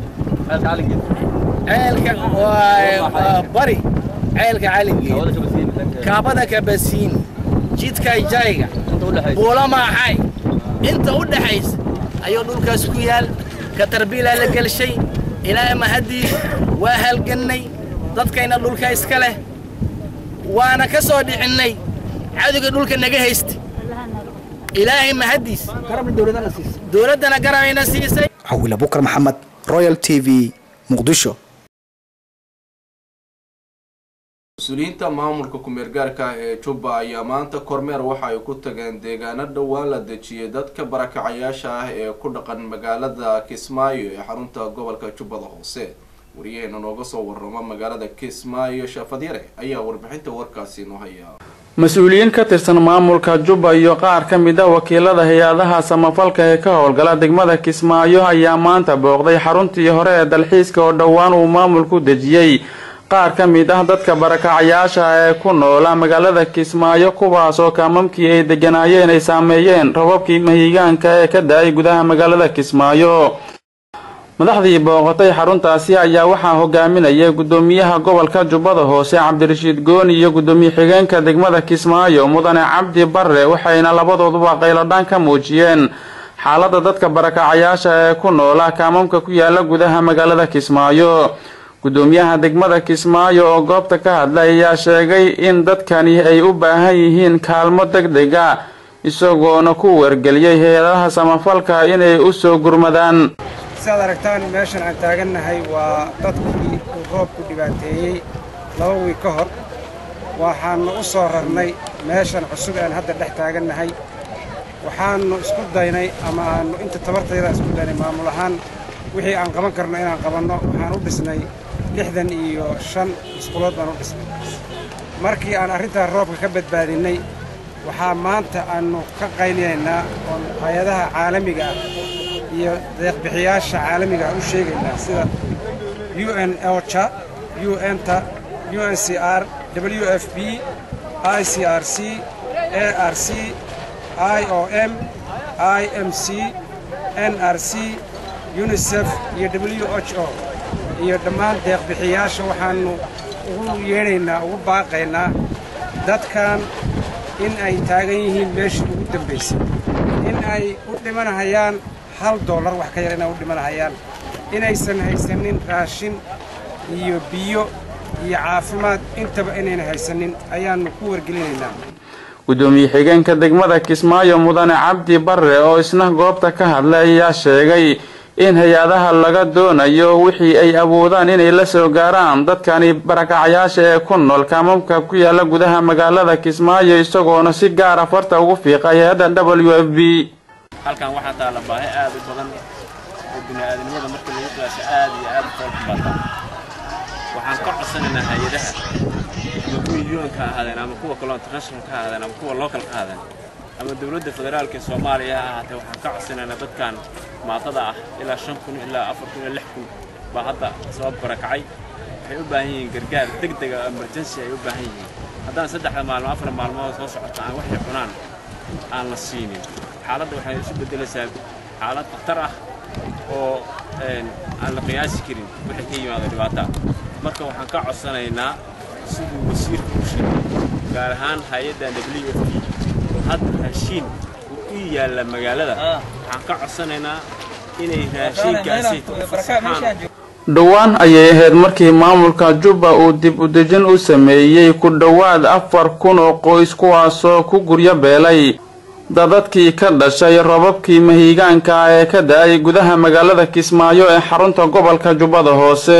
ceelka bari ceelka calingeed kaabada kabasiin jidka jayga buula maaxay inta u dhaxaysa ayuu dhulkaas ku yaal ka tarbiila la galshay ilaa ma hadii waa halganay dadkayna dhulka iska leh waana ka soo dhicinay cadowga dhulka naga haysta ilaahay ma hadiis dowladana garabeyna siisay Awil Abukar Maxamed Royal T V Muqdisho مسؤولينta maamulka kumeergaarka ee Jubba ayaa maanta kormeer waxa ay ku tageen deegaano dhawaan la dejiyay dadka barakacayaasha ah ee ku dhaqan magaalada Kismaayo ee xarunta gobolka Jubbada Hoose wariyeena nooga soo warrama magaalada Kismaayo Shafadire ayaa warbixinta warkaasi noo haya مسؤولين كترسن maamulka Jubba iyo qaar ka mid ah wakiilada hay'adaha samafalka ee ka howlgala degmada Kismaayo ayaa maanta booqday xaruntii hore ee dalxiiska oo dhawaan uu maamulku dejiyay qaar ka mid ah dadka barakacayaasha ee ku nool magaalada Kismaayo kuwaas oo kaamamkii ay deganaayeen ay saameeyeen rababkii mahigaanka ee ka daay gudaha magaalada Kismaayo madaxdii booqatay xaruntaasi ayaa waxaa hogaaminayay gudoomiyaha gobolka Jubbada Hoose Cabdirashiid Gooni iyo gudoomiye xigeenka degmada Kismaayo Mudane Cabdi Barre waxayna labadooduba qayladaan ka muujiyeen xaaladda dadka barakacayaasha ee ku nool kaamamka ku yaala gudaha magaalada Kismaayo gudoomiyaha degmada Kismaayo oo goobta ka hadlay ayaa sheegay in dadkani ay u baahan yihiin kaalmo degdeg ah isagoona ku wargeliyay hay'adaha samafalka inay u soo gurmadaan sidaad aragtaan meeshan aan taagannahay waa dadkii roobku dhibaateeyey laba wiil ka hor waxaan u soo rarnay meeshan cusub aan hadda dhex taagannahay waxaanu isku daynay ama aanu inta tabartayda isku daynay maamul ahaan wixii aan qaban karno inaan qabanno waxaan u dhisnay lixdan iyo shan musqulood baan u dhisnay markii aan arrintaa roobka ka badbaadinay waxaa maanta aanu ka qaylinaynaa oon hay-adaha caalamiga ah iyo deeqbixiyaasha caalamiga ah u sheegaynaa sida U N OCHA, U N T A, U N C R, W F P, I C R C, A R C, I O M, I M C, N R C, UNICEF iyo W H O iyo dhammaan deeqbixiyaasha waxaanu ugu yeedhaynaa ugu baaqaynaa dadkan in ay taagan yihiin meeshii ugu dambaysay in ay u dhimanahayaan hal dollar wax ka yar inay u dhimanahayaan inaysan haysanin raashin iyo biyo iyo caafimaad intaba inayna haysanin ayaanu ku wargelinaynaa gudoomiye xigeenka degmada Kismaayo mudane Cabdi Barre oo isna goobta ka hadlay ayaa sheegay in hay'adaha laga doonayo wixii ay awoodaan inay la soo gaaraan dadkani barakacayaasha ee ku nool kaamamka ku yaala gudaha magaalada Kismaayo isagoona si gaar ah farta ugu fiiqay hay'adda W F P halkan waxaa taala baahi aad u badan oo bini'aadanimada marka lagu qiyaasay aad iyo aad u badan waxaan ka codsanaynaa hay'adaha ama kuwa U N ka ahaadeen ama kuwa kale international ka ahaadeen ama kuwa local ka ahaadeen ama dawladda federaalka Soomaaliya ha ahaatee waxaan ka codsanaynaa dadkan maatada ah ilaa shan kun ilaa afar kun ilaa lix kun baa hadda sabab barakacay waxay u baahan yihiin gargaar degdeg ah emergency ay u baahan yihiin haddaan saddexda maalmo afar maalmood soo socota aan wax cunaan aan la siinin xaaladda waxay isu bedelaysaa xaalad khatar ah oo aan la qiyaasi karin wixii ka yimaado dhibaato marka waxaan ka codsanaynaa siduu wasiirku u sheegay gaar ahaan hay'adda W F P hadda raashin u yaala magaalada waxaan ka codsanaynaa inay raashinkaasi fasaxaan dhawaan ayay ahayd markii maamulka Jubba uu dib u dejin u sameeyay ku dhawaad afar kun oo qoys kuwaasoo ku guryo beelay dadadkii ka dhashay robabkii mahiigaanka ee ka daayay gudaha magaalada Kismaayo ee xarunta gobolka Jubbada Hoose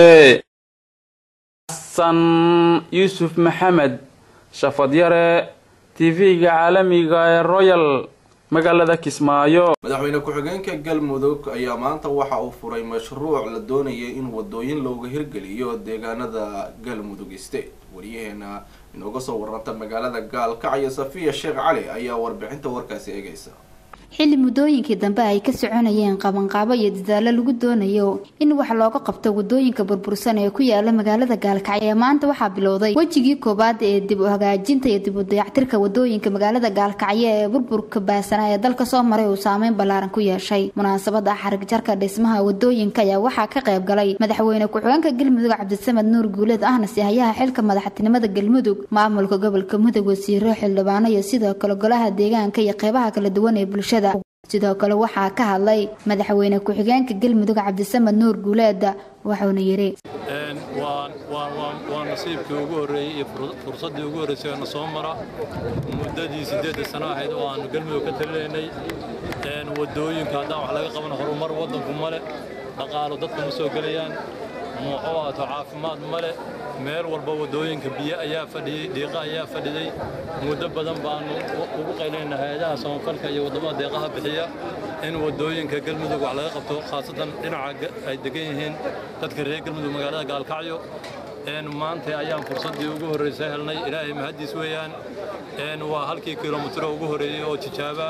San Yusuf Maxamed Shafadyare T V-ga caalamiga ee Royal magaalada Kismaayo madaxweyne ku-xigeenka Galmudug ayaa maanta waxa uu furay mashruuc la doonayay in wadooyin looga hirgeliyo deegaanada Galmudug State wariyaheena inooga soo waranta magaalada Gaalkacyo Safiya Sheekh Cali ayaa warbixinta warkaasi eegaysa xilli muddooyinkii dambe ay ka soconayeen qabanqaabo iyo dadaalo lagu doonayo in wax looga qabto wadooyinka burbursan ee ku yaala magaalada Gaalkacyo maanta waxaa bilowday wajigii koobaad ee dib u hagaajinta iyo dib u dayactirka wadooyinka magaalada Gaalkacyo ee burburka baasan ee dalka soo maray oo saameyn ballaaran ku yeeshay munaasabada xarig jarka dhismaha wadooyinka ayaa waxaa ka qayb galay madaxweyne ku-xigeenka Galmudug Cabdisamed Nuur Guuleed ahna sihayaha xilka madaxtinimada Galmudug maamulka gobolka Mudug wasiiro xildhibaano iyo sidoo kale golaha deegaanka iyo qaybaha kala duwan ee bulshada sidoo kale waxaa ka hadlay madaxweyne ku-xigeenka Galmudug Cabdisamed Nuur Guuleed wuxuuna yiri een waan waan waan nasiibkii ugu horeeyay iyo fursadii ugu horeysay oo soo mara muddadii sideed sano ahayd oo aan Galmudug ka taliyeynay een wadooyinka hadda wax laga qaban horumar wadanku male dhaqaalo dadka ma soo galayaan muxuu caafimaad male meel walba wadooyinka biyo ayaa fadhiyay deeqa ayaa fadhiday muddo badan baan ugu qayleynaa hay'adaha samafalka iyo wadamada deeqaha bixiya in wadooyinka Galmudug wax laga qabto khaasatan dhinaca ay degan yihiin dadka reer Galmudug magaalada Gaalkacyo een maanta ayaan fursadii ugu horeysay helnay ilaahay mahadiis weeyaan een waa halkii kiiloomitir ugu horeeyay oo tijaaba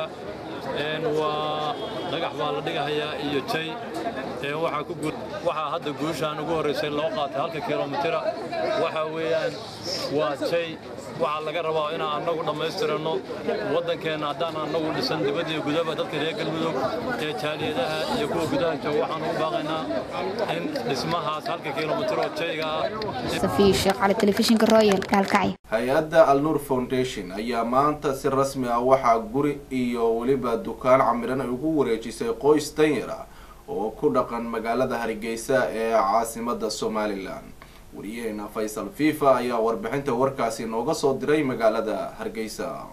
een waa dhagax baa la dhigayaa iyo jay ee waxa ku guud waxa hadda guushaan ugu horeysay loo qaatay halka kiiloomitir waxa weeyaan waa jay waxa laga rabaa in aan anagu dhameystirano wadankeena hadaan anagu dhisan dibadda gudaha dadka reer Galmudug ee jaaliyadaha iyo kuwa gudaha jooga waxaan u baaqaynaa in dhismahaas halka kiiloomitir oo jayga Safiya Sheekh Cali telefishinka Royal Gaalkacyo hay'adda Al Noor Foundation ayaa maanta si rasmi ah waxa guri iyo waliba dukaan camiran ay ugu wareejisay qoys danyar ah oo ku dhaqan magaalada Hargeysa ee caasimadda Somaliland wariyaheena Faisal Fifa ayaa warbixinta warkaasi nooga soo diray magaalada Hargeysa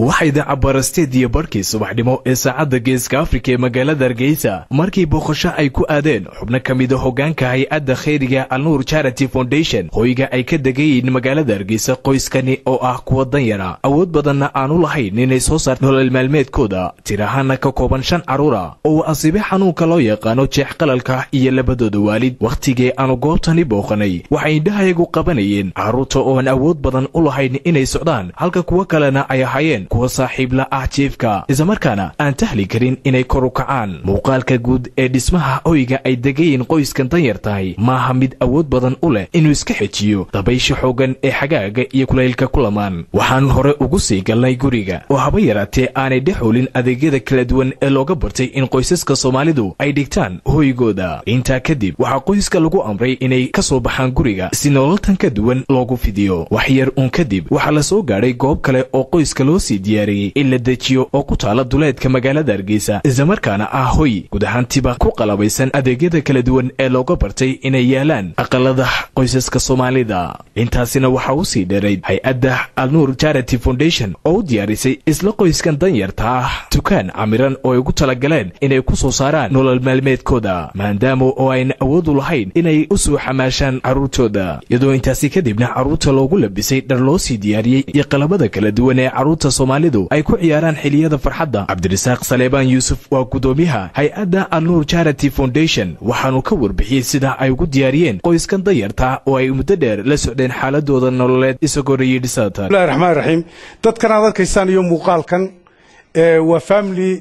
waxay dacabarasteediyo barkii subaxnimo ee saacadda geeska afrika ee magaalada Hargeysa markii booqasho ay ku aadeen xubno ka mid ah hoggaanka hay-adda khayriga Al-Nur Charity Foundation hoyga ay ka degayiin magaalada Hargeysa qoyskani oo ah kuwa danyara awood badanna aanu lahayn inay soo saarto nolol maalmeedkooda tiraahana ka kooban shan caruura oo asiibe xanuunka loo yaqaano jeex qalalka iyo labadooda waalid waqtigii aanu goobtani booqanay waxay indhahayagu qabanayeen caruurta oo aan awood badan u lahayn inay socdaan halka kuwa kalena ay ahayeen kuwa saaxiib la ah jiifka isla markaana aan tahli karin inay kor u kacaan muuqaalka guud ee dhismaha hoyga ay degayiin qoyskan danyar tahay maaha mid awood badan u leh inuu iska xejiyo dabaysha xoogan ee xagaaga iyo kulaylka ku lamaan waxaan hore ugu sii galnay guriga oo haba yaraatee aanay dhexoolin adeegyada kala duwan ee looga bartay in qoysaska Soomaalidu ay dhigtaan hoygooda intaa kadib waxaa qoyska lagu amray inay ka soo baxaan guriga si nololtan ka duwan loogu fidiyo wax yar uun kadib waxaa la soo gaadhay goob kale oo qoyska loo sii diyaariyey in la dejiyo oo ku taala duleedka magaalada Hargeysa isla markaana ah hoy guud ahaantiba ku qalabaysan adeegyada kala duwan ee looga bartay inay yaalaan aqalada qoysaska Soomaalida intaasina waxaa u sii dheeray hay-adda Al-Nur Charity Foundation oo u diyaarisay isla qoyskan danyarta ah dukaan camiran oo ay ugu talagaleen inay ku soo saaraan nolol maalmeedkooda maadaama oo ayna awood u lahayn inay u soo xamaashaan caruurtooda iyadoo intaasi kadibna caruurta loogu labisay dhar loo sii diyaariyey iyo qalabada kala duwan ee caruurta Soomaalidu ay ku ciyaaraan xilliyada farxadda Cabdirasaaq Saleebaan Yuusuf waa gudoomiyaha hay-adda Al-Nur Charity Foundation waxaanu ka warbixiyey sida ay ugu diyaariyeen qoyskan danyarta oo ay muddo dheer la socdeen xaaladooda nololeed isagoo rayidhisaata bismillaahi raxmaani raxiim dadkan aad arkaysaan iyo muuqaalkan ee waa family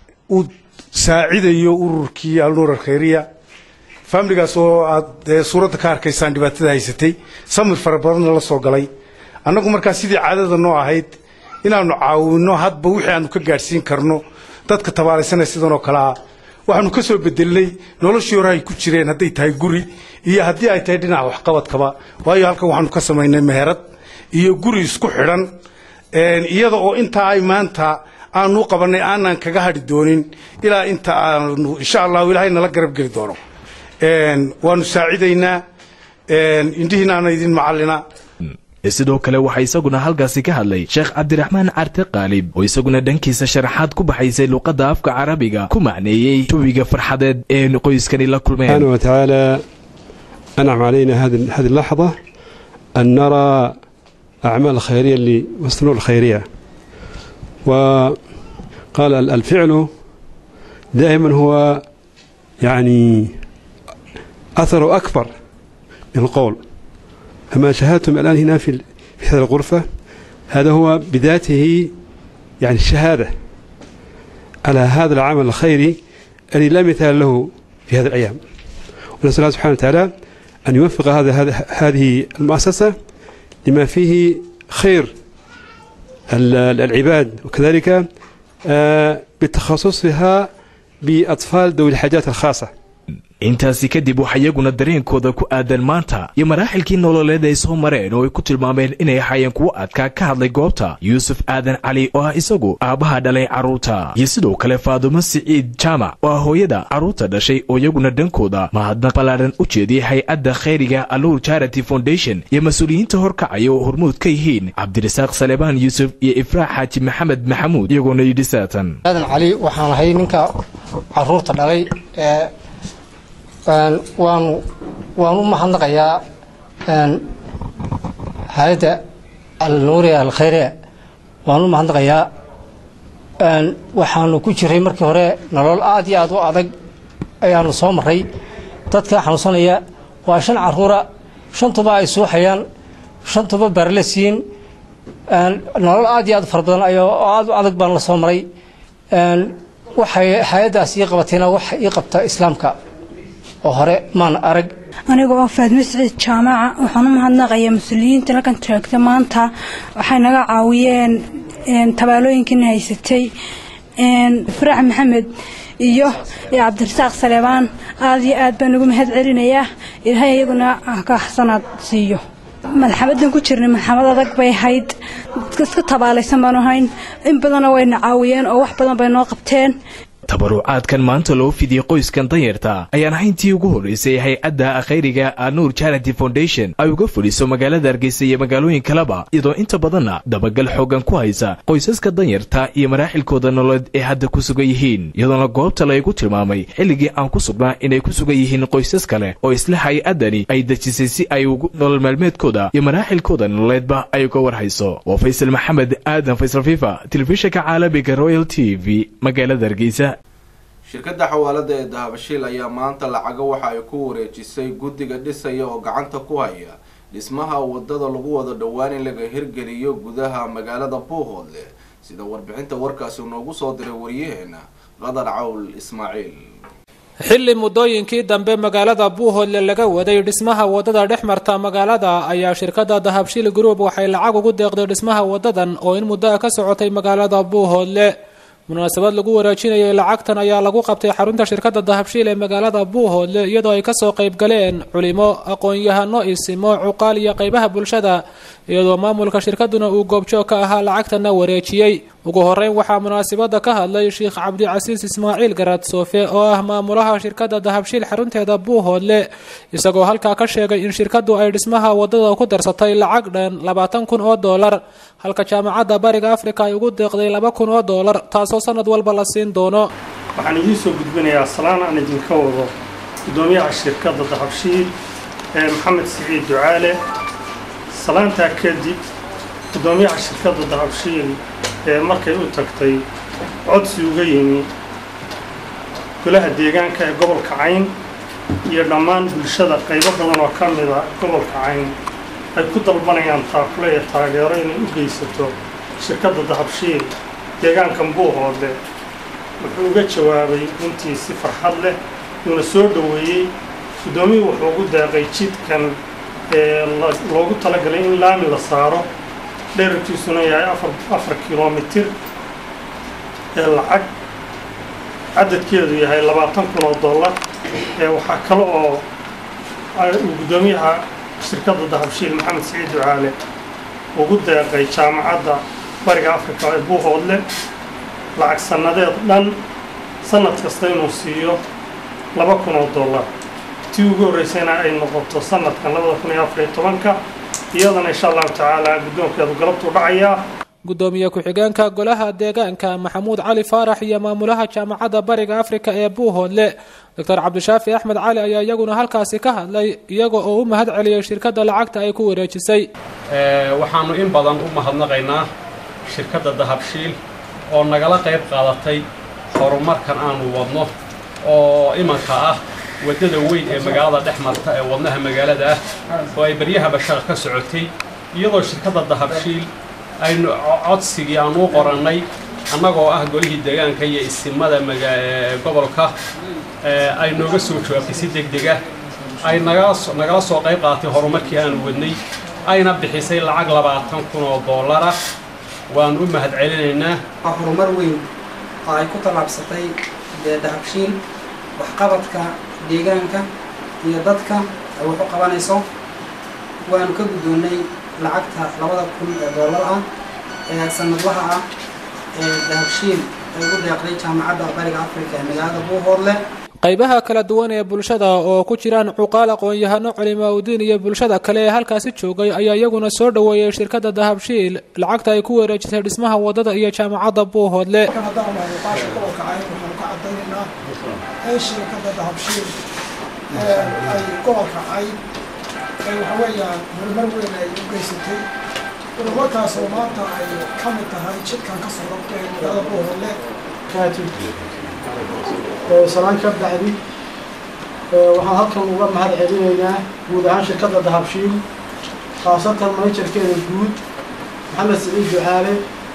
u saacidayo ururkii Al-Nur Khayriya family-gaas oo aad suuradda ka arkaysaan dhibaatada haysatay samir fara badan la soo galay annagu markaa sidii caadada noo ahayd inaanu caawino hadba wixii aanu ka gaarsiin karno dadka tabaalaysanay sidan oo kala waxaanu ka soo bedelnay noloshii hore ay ku jireen hadday tahay guri iyo haddii ay tahay dhinaca waxqabadkaba waayo halkan waxaanu ka samaynay meherad iyo guri isku xidhan iyada oo intaa ay maanta aanu qabanay aanan kaga hadhi doonin ilaa inta aanu insha Allah ilaahay nala garab geli doono waanu saacidaynaa indhihiina aan idin macallina sidoo kale waxa isaguna halkaasi ka hadlay Sheekh Cabdiraxmaan Carte Qaalib oo isaguna dhankiisa sharaxaad ku baxaysay luqadda afka Carabiga ku macneeyay tuwiga farxadeed ee qoyskani la kulmeen subhanahu wa ta'ala an'am alayna hadhihi hadhihi lahza an nara a'mal khayriyya li wasnul khayriyya وقال الفعل دائما هو يعني أثره أكبر من القول فما شاهدتم الآن هنا في في هذه الغرفة هذا هو بذاته يعني الشهادة على هذا العمل الخيري الذي لا مثال له في هذه الأيام ونسأل الله سبحانه وتعالى أن يوفق هذا هذه المؤسسة لما فيه خير العباد وكذلك بتخصصها بأطفال ذوي الحاجات الخاصة intaasi kadib waxa iyaguna dareenkooda ku aadan maanta iyo maraaxilkii nololeed ay soo mareen oo ay ku tilmaameen inay hayeen kuwa adka ka hadlay goobta Yuusuf Aadan Cali oo ah isagu aabaha dhalay caruurta iyo sidoo kale Faadumo Siciid Jaamac oo hooyada caruurta dhashay oo iyaguna dhankooda mahadnaq balaaran u jeediyay hay-adda khayriga Al-Nur Charity Foundation iyo mas'uuliyiinta horkacaya oo hormuud ka yihiin Cabdirasaaq Saleebaan Yuusuf iyo Ifraax Xaaji Maxamed Maxamuud iyaguna yidhi saatan Aadan Cali waxaan ahay ninka caruurta dhalay ee waan waan u mahadnaqayaa hay'adda Al-Nur Khayriya waan u mahadnaqayaa waxaanu ku jiray markii hore nolol aad iyo aad u adag ayaanu soo maray dadka xanuunsanaya waa shan caruura shantuba ay soo xayaan shantuba barlasiin nolol aad iyo aad far badan ayaa aad u adag baan la soo maray waxay hay'addaas ii qabatayna wax ii qabta islaamka oo hore maan arag anigoo Faadumo Siciid Jaamac waxaan u mahadnaqayaa mas'uuliyiinta halkan joogta maanta waxay naga caawiyeen in tabaalooyinkan haysatay in Ifraax Maxamed iyo Cabdirasaaq Saleebaan aad iyo aad baan ugu mahad celinayaa ilaahay iyaguna ka xasanaad siiyo malxamadan ku jirnay malxamad adag bay hayd dadka iska tabaalaysan baan ahayn in badan way na caawiyeen oo wax badan bay noo qabteen tabarucaadkan maanta loo fidiyey qoyskan danyarta ayaan ahayntii ugu horreysay hay-adda khayriga Al-Nur Charity Foundation ay uga fuliso magaalada Hargeysa iyo magaalooyin kaleba iyadoo inta badanna dabagal xoogan ku haysa qoysaska danyarta iyo maraaxilkooda nololeed ee hadda ku sugan yihiin iyadoona goobta lagu tilmaamay xilligii aan ku sugnaa inay ku sugan yihiin qoysas kale oo isla hay-adani ay dejisay si ay ugu nolol maalmeedkooda iyo maraaxilkooda nololeedba ay uga warhayso waa Faysal Maxamed Aadan Faysal Fifa telefishinka caalamiga Royal T V magaalada Hargeysa. shirkadda xawaalada ee Dahabshiil ayaa maanta lacago waxa ay ku wareejisay guddiga dhisaya oo gacanta ku haya dhismaha wadada lagu wada dhawaan in laga hirgeliyo gudaha magaalada Buuhoodle sida warbixinta warkaasi noogu soo diray wariyaheena Qadar Cawl Ismaaciil. xilli muddooyinkii dambe magaalada Buuhoodle laga waday dhismaha wadada dhexmarta magaalada ayaa shirkadda Dahabshiil Group waxay lacag ugu deeqday dhismaha wadadan oo in muddo ka socotay magaalada Buuhoodle. munaasabad lagu wareejinayay lacagtan ayaa lagu qabtay xarunta shirkadda Dahabshiil ee magaalada Buuhoodle iyadoo ay ka soo qayb galeen culimo aqoon-yahano isimo cuqaal iyo qaybaha bulshada iyadoo maamulka shirkaduna uu goobjoog ka ahaa lacagtana wareejiyay. ugu horeyn waxaa munaasabada ka hadlay Sheekh Cabdi Casiis Ismaaciil Garaad Soofe oo ah maamulaha shirkadda Dahabshiil xarunteeda Buuhoodle isagoo halka ka sheegay in shirkaddu ay dhismaha wadada ku darsatay lacag dhan labaatan kun oo dollar halka jaamacadda Bariga Afrika ay ugu deeqday laba kun oo dollar taasoo sanad walba la siin doono. waxaan idin soo gudbinayaa salaan aan idin ka wado gudoomiyaha shirkadda Dahabshiil ee Maxamed Saciid Ducaale. salaanta kadib gudoomiyaha shirkadda Dahabshiil ee markay u tagtay codsi uga yimi golaha deegaanka ee gobolka Cayn iyo dhammaan bulshada qaybo badan oo ka mid ah gobolka Cayn ay ku dalbanayaan taakule iyo taageero inay u geysato shirkadda Dahabshiil deegaanka Buuhoodle wuxuu uga jawaabay intii si farxad leh una soo dhaweeyay gudoomiyuhu wuxuu ugu deeqay jidkan ee loogu talagalay in laami la saaro dhererkiisuna yahay afar kiiloomitir ee lacag cadadkeedu yahay labaatan kun oo dollar ee waxaa kale oo gudoomiyaha shirkadda Dahabshiil Maxamed Saciid Ducaale ugu deeqay jaamacadda Bariga Afrika ee Buuhoodle lacag sanadeed dhan sanad kasta inuu siiyo laba kun oo dollar tii ugu horeysayna ay noqoto sanadkan labada kun iyo afar iyo tobanka iyadana insha Allah taala gudoonkeedu galabtu dhacayaa. gudoomiye ku-xigeenka golaha deegaanka Maxamuud Cali Faarax iyo maamulaha jaamacadda Bariga Afrika ee Buuhoodle Doctor Cabdishaafi Axmed Cali ayaa iyaguna halkaasi ka hadlay iyaga oo u mahad celiyay shirkadda lacagta ay ku wareejisay. ee waxaanu in badan u mahadnaqaynaa shirkadda Dahabshiil oo nagala qayb qaadatay horumarkan aanu wadno oo imanka ah wadada weyn ee magaalada dhexmarta ee wadnaha magaalada ah oo ay baryaha bashaq ka socotay iyadoo shirkadda Dahabshiil ay codsigii aan u qorannay annagoo ah golihii deegaanka iyo isimada gobolka ay nooga soo jawaabtay si degdeg ah ay nagala soo qayb qaadatay horumarkii aanu wadnay ayna bixisay lacag labaatan kun oo dollar ah. waan u mahad celinaynaa horumar weyn oo ay ku talaabsatay Dahabshiil waxqabadka deegaanka iyo dadka ay wax u qabanayso waan ka gudoonay lacagta labada kun oo dollar ah ee sanadlaha ah ee Dahabshiil ay ugu deeqday jaamacadda Bariga Afrika ee magaalada Buuhoodle. qaybaha kala duwan ee bulshada oo ku jiraan cuqaal aqoon-yahano culimo diin iyo bulshada kale ee halkaasi joogay ayaa iyaguna soo dhaweeyay shirkadda Dahabshiil lacagta ay ku wareejisay dhismaha wadada iyo jaamacadda Buuhoodle. shirkadda Dahabshiil ay gobolka Cayn ay waxa weeyaan horumar weyn ay u geysatay horumarkaas oo maanta ay ka mid tahay jidkan ka soo rabtay magaalada Buuhoodle. salaan ka bacdi waxaan halkan uga mahad celinaynaa guud ahaan shirkadda Dahabshiil khaasatan managerkeeda guud Maxamed Saciid Ducaale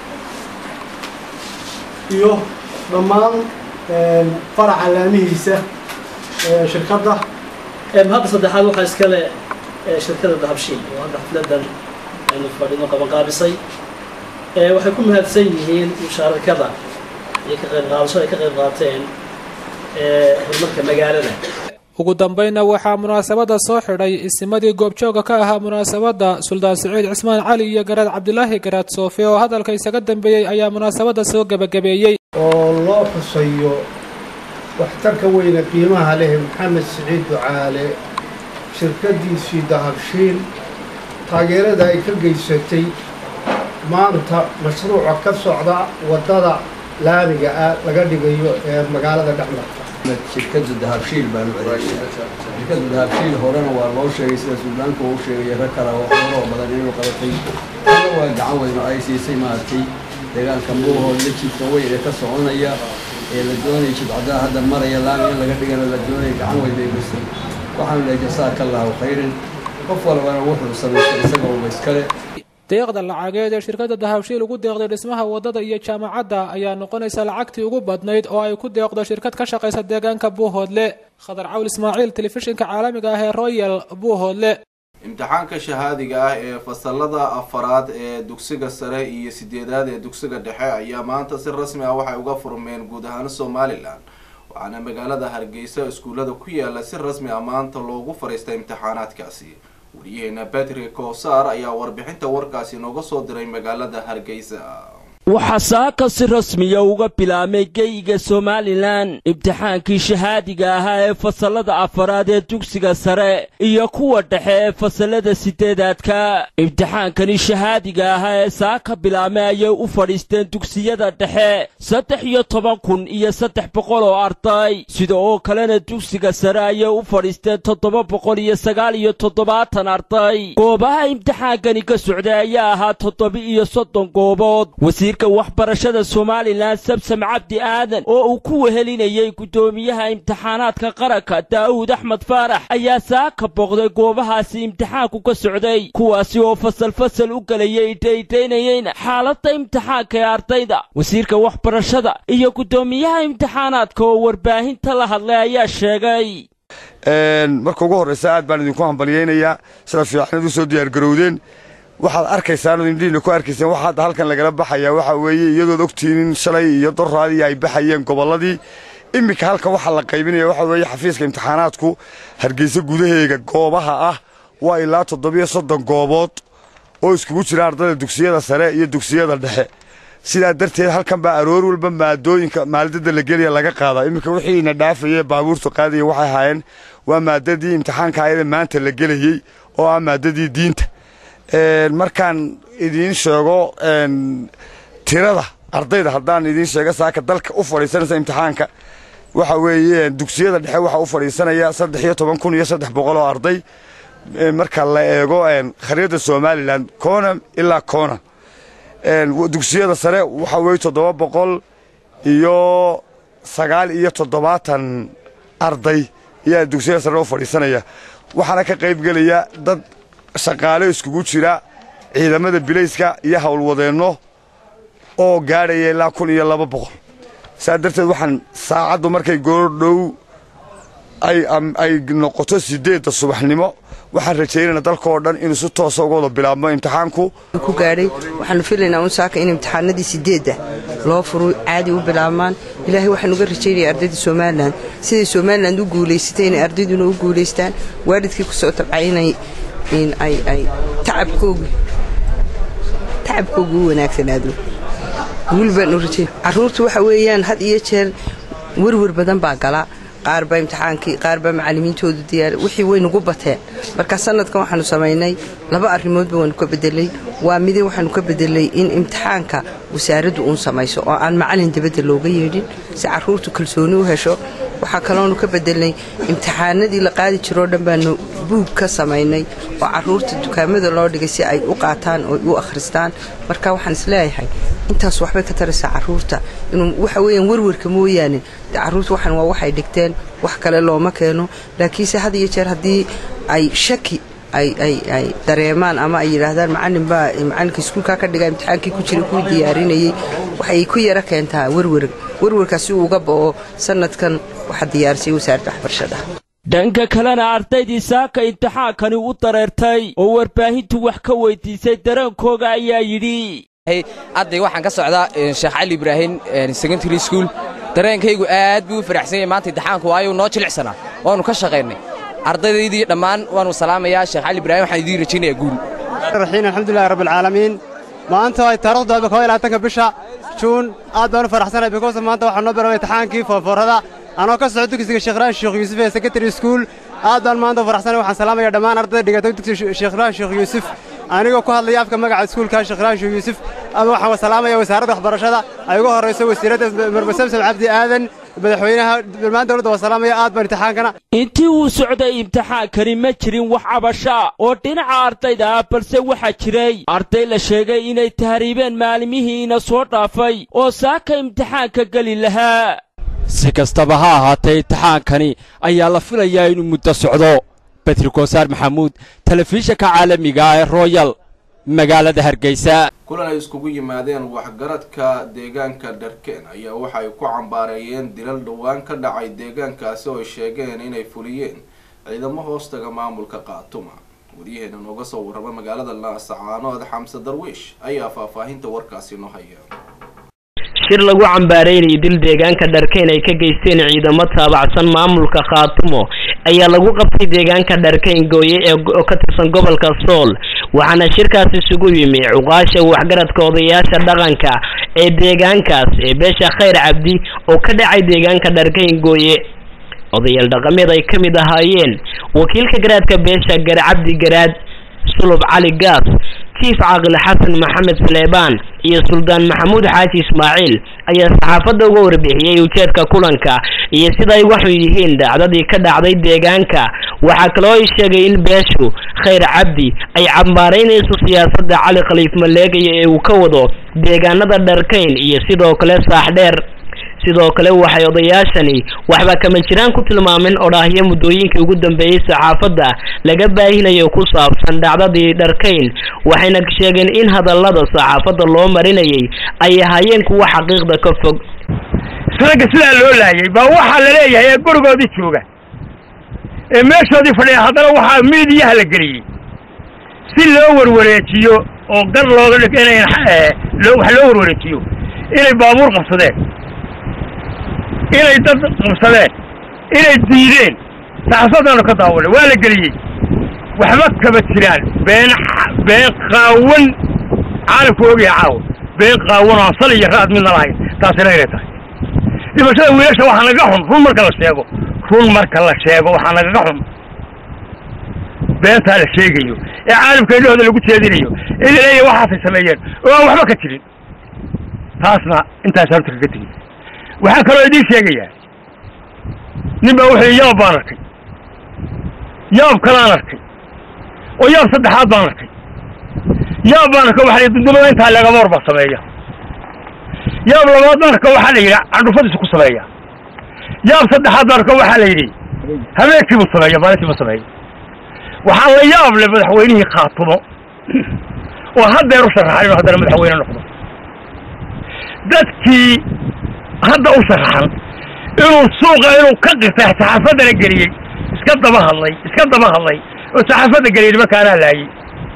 iyo dhammaan faraca laamihiisa shirkadda. hadda saddexaad waxaa iskale shirkadda Dahabshiil oo hadda xafladan aynu fadhino qaban qaabisay waxay ku mahadsan yihiin mushaarikada iyo ka qayb qaadasho ay ka qayb qaateen horumarka magaalada. ugu dambeynna waxaa munaasabada soo xidhay isimadii goobjooga ka ahaa munaasabada Suldaan Saciid Cismaan Cali iyo Garaad Cabdilaahi Garaad Soofe oo hadalka isaga dambeeyay ayaa munaasabada soo gabagabeeyay oo loo xusayo waxtarka weyna qiimaha leh maxamed siciid ducaale shirkadiisii dahabshiil taageerada ay ka geysatay maanta mashruuca ka socda wadada laamiga ah laga dhigayo ee magaalada dhexmarta shirkadda dahabshiil baan u adeegsaday shirkadda dahabshiil horena waa loo sheegay sida suudaanka uu sheegay rag kale oo horoo badan inuu qabatay hada waa gacan weyn oo ay siisay maartay deegaanka Buuhood la jidka weyn ee ka soconaya ee la doonay jidcada hadda maraya laami in laga dhigana la doonay gacan weyn bay geysay waxaan leeyahay jazakallahu khayran qof walba wuxuu sameeyay isaga oo iskale deeqda lacageed ee shirkadda dahabshiil ugu deeqday dhismaha wadada iyo jaamacadda ayaa noqonaysa lacagtii ugu badnayd oo ay ku deeqdo shirkad ka shaqeysa deegaanka Buuhoodle Khadar Cawl Ismaaciil telefishinka caalamiga ah ee Royal Buuhoodle imtixaanka shahaadiga ah ee fasalada afaraad ee dugsiga sare iyo sideedaad ee dugsiga dhexe ayaa maanta si rasmi ah waxay uga furmeen guud ahaan Soomaaliland waxaana magaalada Hargeysa iskuulada ku yaala si rasmi ah maanta loogu fariistay imtixaanaadkaasi wariyaheenna Patrick Koosar ayaa warbixinta warkaasi nooga soo diray magaalada Hargeysa waxaa saaka si rasmiya uga bilaabmay geyga Somaliland imtixaankii shahaadiga ahaa ee fasalada afaraad ee dugsiga sare iyo kuwa dhexe ee fasalada sideedaadka imtixaankani shahaadiga ahaa ee saaka bilaabmay ayay u fadhiisteen dugsiyada dhexe saddex iyo toban kun iyo saddex boqol oo arday sida oo kalena dugsiga sare ayay u fadhiisteen toddoba boqol iyo sagaal iyo toddobaatan arday goobaha imtixaankani ka socday ayaa ahaa toddoba iyo soddon goobood waxbarashada Somaliland Sabsam Cabdi Aadan oo uu ku wehelinayay gudoomiyaha imtixaanaadka qaranka Daawud Axmed Faarax ayaa saaka booqday goobahaasi imtixaanku ka socday kuwaasi oo fasal fasal u galayay deedeynayeen xaaladda imtixaanka ee ardayda wasiirka waxbarashada iyo gudoomiyaha imtixaanaadka oo warbaahinta la hadlay ayaa sheegay een marka ugu horeysa aad baan idinku hambalyeynaya sida fiican u soo diyaar garowdeen waxaad arkaysaan oo indhiina ku arkaysaan waxa halkan laga baxaya waxa weeye iyadoo ogtiin shalay iyo doraadii ay baxayeen goboladii imika halka waxa la qaybinayo waxa weeye xafiiska imtixaanaadku Hargeysa gudaheega goobaha ah waa ilaa toddoba iyo soddon goobood oo iskugu jira ardayda dugsiyada sare iyo dugsiyada dhexe sidaa darteed halkan baa aroor walba maadooyinka maadada la geliya laga qaada imika wixii ina dhaafayay baabuurta qaadaya waxay haayeen waa maadadii imtixaanka ayada maanta la gelayay oo ah maadadii diinta markaan idin sheego tirada ardayda haddaan idin sheego saaka dalka u fadhiisanaysa imtixaanka waxa weeye dugsiyada dhexe waxa u fadhiisanaya saddex iyo toban kun iyo saddex boqol oo arday marka la eego khariidada Somaliland koona ilaa koona dugsiyada sare waxa weeye toddoba boqol iyo sagaal iyo toddobaatan arday ayaa dugsiyada sare u fadhiisanaya waxaana ka qayb galaya dad shaqaale iskugu jira ciidamada bilayska iyo hawlwadeeno oo gaaraya ilaa kun iyo laba boqol saa darteed waxaan saacadu markay goordhow ay ay noqoto sideedda subaxnimo waxaan rajaynaynaa dalka oo dhan inuu si toos ah uga wada bilaabmo imtixaanku ku gaaray waxaan filaynaa in saaka in imtixaanadii sideedda loo furo caadi u bilaabmaan ilaahay waxaan uga rajaynayaa ardayda Somaliland sidii Somaliland u guuleysatay in ardayduna u guuleystaan waalidkii ku soo tabcaynay in ay ay tacabkoogu tacabkoogu wanaagsanaado gulban u rajay caruurtu waxa weeyaan had iyo jeer warwar badan baa gala qaar ba imtixaankii qaar ba macallimiintoodu diyaar wixii way nagu bateen marka sanadkan waxaanu sameynay laba arrimood baan ku bedelay waa mid waxaanu ka bedelay in imtixaanka wasaaraddu uu sameeyso oo aan macallin dibadda looga yeedhin si caruurtu kalsooni u hesho waxa kaloonu ka bedelay imtixaanadii la qaadi jiro dhan baanu buug ka sameynay oo caruurta dukaamada loo dhigay si ay u qaataan oo u akhristaan marka waxaan isleeyahay intaas waxba ka taraysa caruurta inuu waxa weeyaan warwarka mooyaane caruurtu waxaan waa waxay dhigteen wax kale looma keeno laakiin se had iyo jeer hadii ay shaki ay ay ay dareemaan ama ay yiraahdaan macallin baa macallinka iskuulka ka dhigay imtixaankii ku jiray ku diyaarinayay waxay ku yara keentaa warwar warwarkaasi uu uga boo sanadkan waxa diyaarsay wasaaradda waxbarashada dhanka kalena ardaydii saaka imtixaankani u dareertay oo warbaahintu wax ka weydiisay dareenkooga ayaa yidhi arday waxaan ka socdaa Sheekh Cali Ibrahim secondary school dareenkaygu aad buu faraxsan yahay maanta imtixaanku waayo noo jilicsanaa waanu ka shaqeynay ardaydii dhammaan waanu salaamayaa Sheekh Cali Ibrahim waxaan idin rajaynayaa guul raxiin alxamdulillaah rabbil caalamiin maanta ay taariikhdu ka ilaatanka bisha June aad baan faraxsanahay because maanta waxaan noo bilaabay imtixaankii fooforada anoo ka socdo dugsiga Sheekh Raan Sheekh Yuusuf ee secondary school aad baan maanta faraxsanahay waxaan salaamayaa dhammaan ardayda dhigata dugsiga Sheekh Raan Sheekh Yuusuf anigoo ku hadlaya afka magaca iskuulka Sheekh Raan Sheekh Yuusuf ama waxaan salaamayaa wasaaradda waxbarashada ay ugu horeyso wasiiradda Marbasamsam Cabdi Aadan madaxweynaha dhammaan dawladda waa salaamaya aad baan imtixaankana intii uu socday imtixaankani ma jirin wax cabasha oo dhinaca ardayda ah balse waxaa jiray arday la sheegay inay tahriibeen maalimihiina soo dhaafay oo saaka imtixaanka geli lahaa si kastaba ha ahaatee imtixaankani ayaa la filayaa inuu muddo socdo Badri Goosaar Maxamuud telefishinka caalamiga ee Royal magaalada Hargeysa kulan ay iskugu yimaadeen waxgaradka deegaanka Dharkeen ayaa waxa ay ku cambaareeyeen dilal dhawaan ka dhacay deegaankaasi oo ay sheegeen inay fuliyeen ciidamo hoostaga maamulka Qaatuma wariyaheena nooga soo warrama magaalada Laascaanood Xamse Darwiish ayaa faahfaahinta warkaasi noo haya shir lagu cambaareeyay dil deegaanka Dharkeen ay ka geysteen ciidamo taabacsan maamulka Qaatumo ayaa lagu qabtay deegaanka Dharkeen gooye ee ka tirsan gobolka Sool waxaana shirkaasi isugu yimi cuqaasha waxgaradka odayaasha dhaqanka ee deegaankaas ee beesha Khayr Cabdi oo ka dhacay deegaanka Dharkeen gooye odayaal dhaqameed ay kamid ahaayeen wakiilka garaadka beesha Gar Cabdi Garaad Sulub Cali Gaas Chief Caaqil Xasan Maxamed Sleebaan iyo Suldaan Maxamuud Xaaji Ismaaciil ayaa saxaafadda uga warbixiyay ujeedka kulanka iyo sida ay wax u yihiin dhacdadii ka dhacday deegaanka waxa kale oo ay sheegay in beeshu Khayr Cabdi ay cambaareynayso siyaasadda Cali Khaliif Maleegay ee uu ka wado deegaanada Dharkeen iyo sidoo kale Saaxdheer sidoo kale waxay odayaashani waxba kama jiraan ku tilmaameen odhaahyo muddooyinkii ugu dambeeyay saxaafadda laga baahinayo ku saabsan dhacdadii Dharkeen waxayna sheegeen in hadallada saxaafadda loo marinayay ay ahaayeen kuwa xaqiiqda ka fog sida sida loo laayay baa waxa la leeyahay gurigoodii jooga ee meeshoodii fadhiya haddana waxa miidiyaha la geliyay si loo warwareejiyo oo gar looga dhig inay loo wax loo warwareejiyo inay baabuur qabsadeen inay dad qabsadeen inay diideen saxaafadana ka daawaday waa la geliyay waxba kaba jiraan been been qaawan caalamku ogahay caaw been qaawan oo sal iyo raad midna lahayn taasina ay tahay dhibashada wiilasha waxaa naga xun run marka la sheego run marka la sheego waxaa naga xun beentaa la sheegayo ee caalamka indhahooda lagu jeedinayo in la leeyahay waxaasay sameeyeen oo aan waxba ka jirin taasna intaas horta kaga tegay waxaa kaloo idiin sheegayaa nin baa wuxuu yaab baan arkay yaab kalaan arkay oo yaab saddexaad baan arkay yaab baan arkay waxaa dundumada intaa lagama horba sameeya yaab labaad baan arkay waxaa la yidhi candhufadiisu ku sameeya yaab saddexaad baan arkay waxaa la yidhi habeenkii buu sameeya maalintii ma sameeya waxaa la yaab leh madaxweynihii Qaatumo oo haddeer u sharaxay inuu haddana madaxweyne noqdo dadkii hadda u sharaxan inuu suuqa inuu ka qirtay saxaafadana geliyay iska daba hadlay iska daba hadlay oo saxaafadda geliyay markaana laayay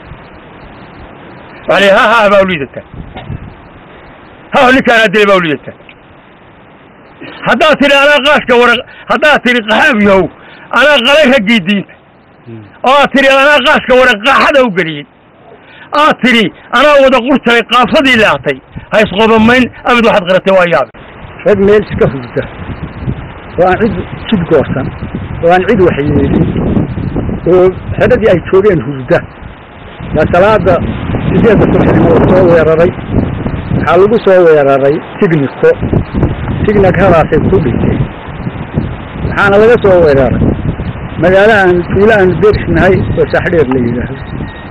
wali ha ha baa uliidata ha ninkaan adilay baa uliidata haddaa tiri anaa qaaska waraq haddaa tiri qaxaabiyow anaa qalay raggii diinta oo tiri anaa qaaska waraq qaaxada u geliyay aa tiri anaa wada qurtay qaafadii laatay ha isqobamayn abad waxaad qaratay waa yaab rag meel iska hurda oo aan cid jid goorsan oo aan cid waxyeelin oo xeradii ay joogeen hurda yaa salaada sideedda subaxnimo soo weeraray waxaa lagu soo weeraray signiko signikadaasay ku dhigtay waxaana laga soo weeraray magaalo aan tuulo aan derisnahay oo Saaxdheer la yidhaahdo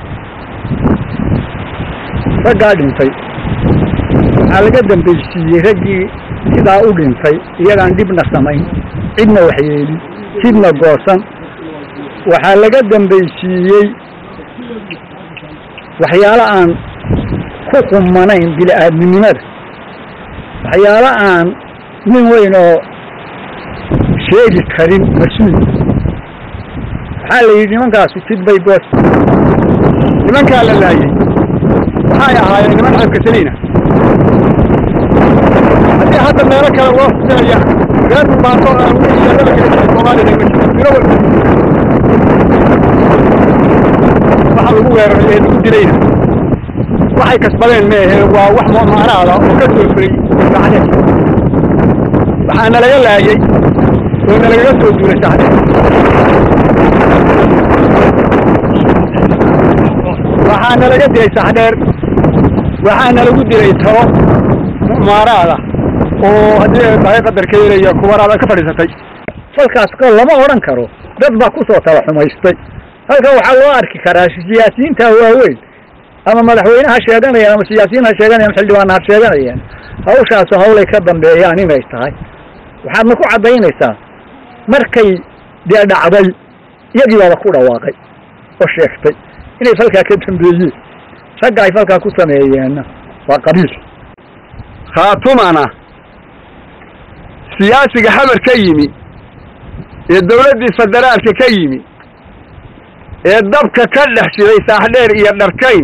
raggaa dhintay waxaa laga dambaysiiyey raggii sidaa u dhintay iyagaan dhibna samayn cidna waxyeelin jidna goosan waxaa laga dambaysiiyey waxyaalo aan ku qumanayn bili-aadminimada waxyaalo aan nin weyn oo sheegi karin mas-uul waxaa la yidhi nimankaasu jid bay goos nimankaa la laayay waxay ahaayeen niman cabkasanayna haddii hadda meelo kale loo xusinaya reer dhubaato aan weligeedaba kaga jirin soomaalida ma jiro tiro walba waxa lagu weeraray ee lagu dilayna waxay kasbadeen meehe waa wax mu'amaraada oo ka soo furay bacdeed waxaana laga laayay oo nalaga soo duulay saxdheer waxaana laga dilay saxdheer waxaana lagu dilay talo mu'maaraada oo haddii bahay qadarka yaraya kuwaraada ka fadhiisatay falkaas qol lama odhan karo dad baa ku soo tala xumaystay halkan waxaa loo arki karaa siyaasiyiinta waaweyn ama madaxweynaha sheeganayaan ama siyaasiyiin ha sheeganayaan xildhibaan ha sheeganayaan hawshaas hawlay ka dambeeyaan inay tahay waxaadna ku caddaynaysaa markay dee dhacday iyagii baaba ku dhawaaqay oo sheegtay inay falkaa ka dambeeyeen ragga ay falkaa ku sameeyeenna waa qabiil khaatumana siyaasiga xamar ka yimi ee dawladdii federaalka ka yimi ee dabka ka dhex shiday saaxdheer iyo dharkayn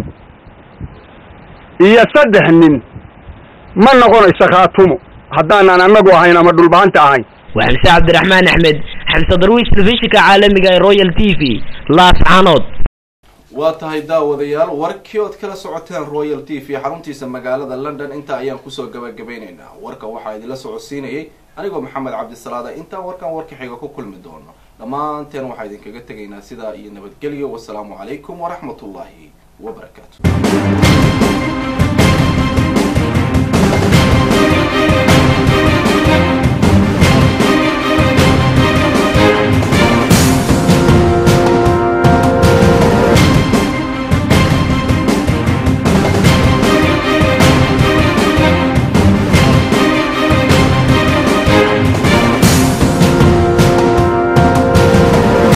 iyo saddex nin ma noqonayso khaatumo haddaanan annagu ahayn ama dhulbaanta ahayn وحمسة عبد الرحمن أحمد حمسة درويش تلفزيونka caalamiga ee Royal T V laascaanood waa tahay daawadayaal warkii ood kala socoteen Royal T V xaruntiisa magaalada London inta ayaan kusoo gabagabaynaynaa warka waxaa idin la socodsiinayay anigoo Maxamed Cabdisalaada inta warkan warka xiga ku kulmi doono dhamaanteen waxaa idin kaga tagaynaa sida iyo nabadgelyo wassalaamu calaykum waraxmatullaahi wabarakaatuh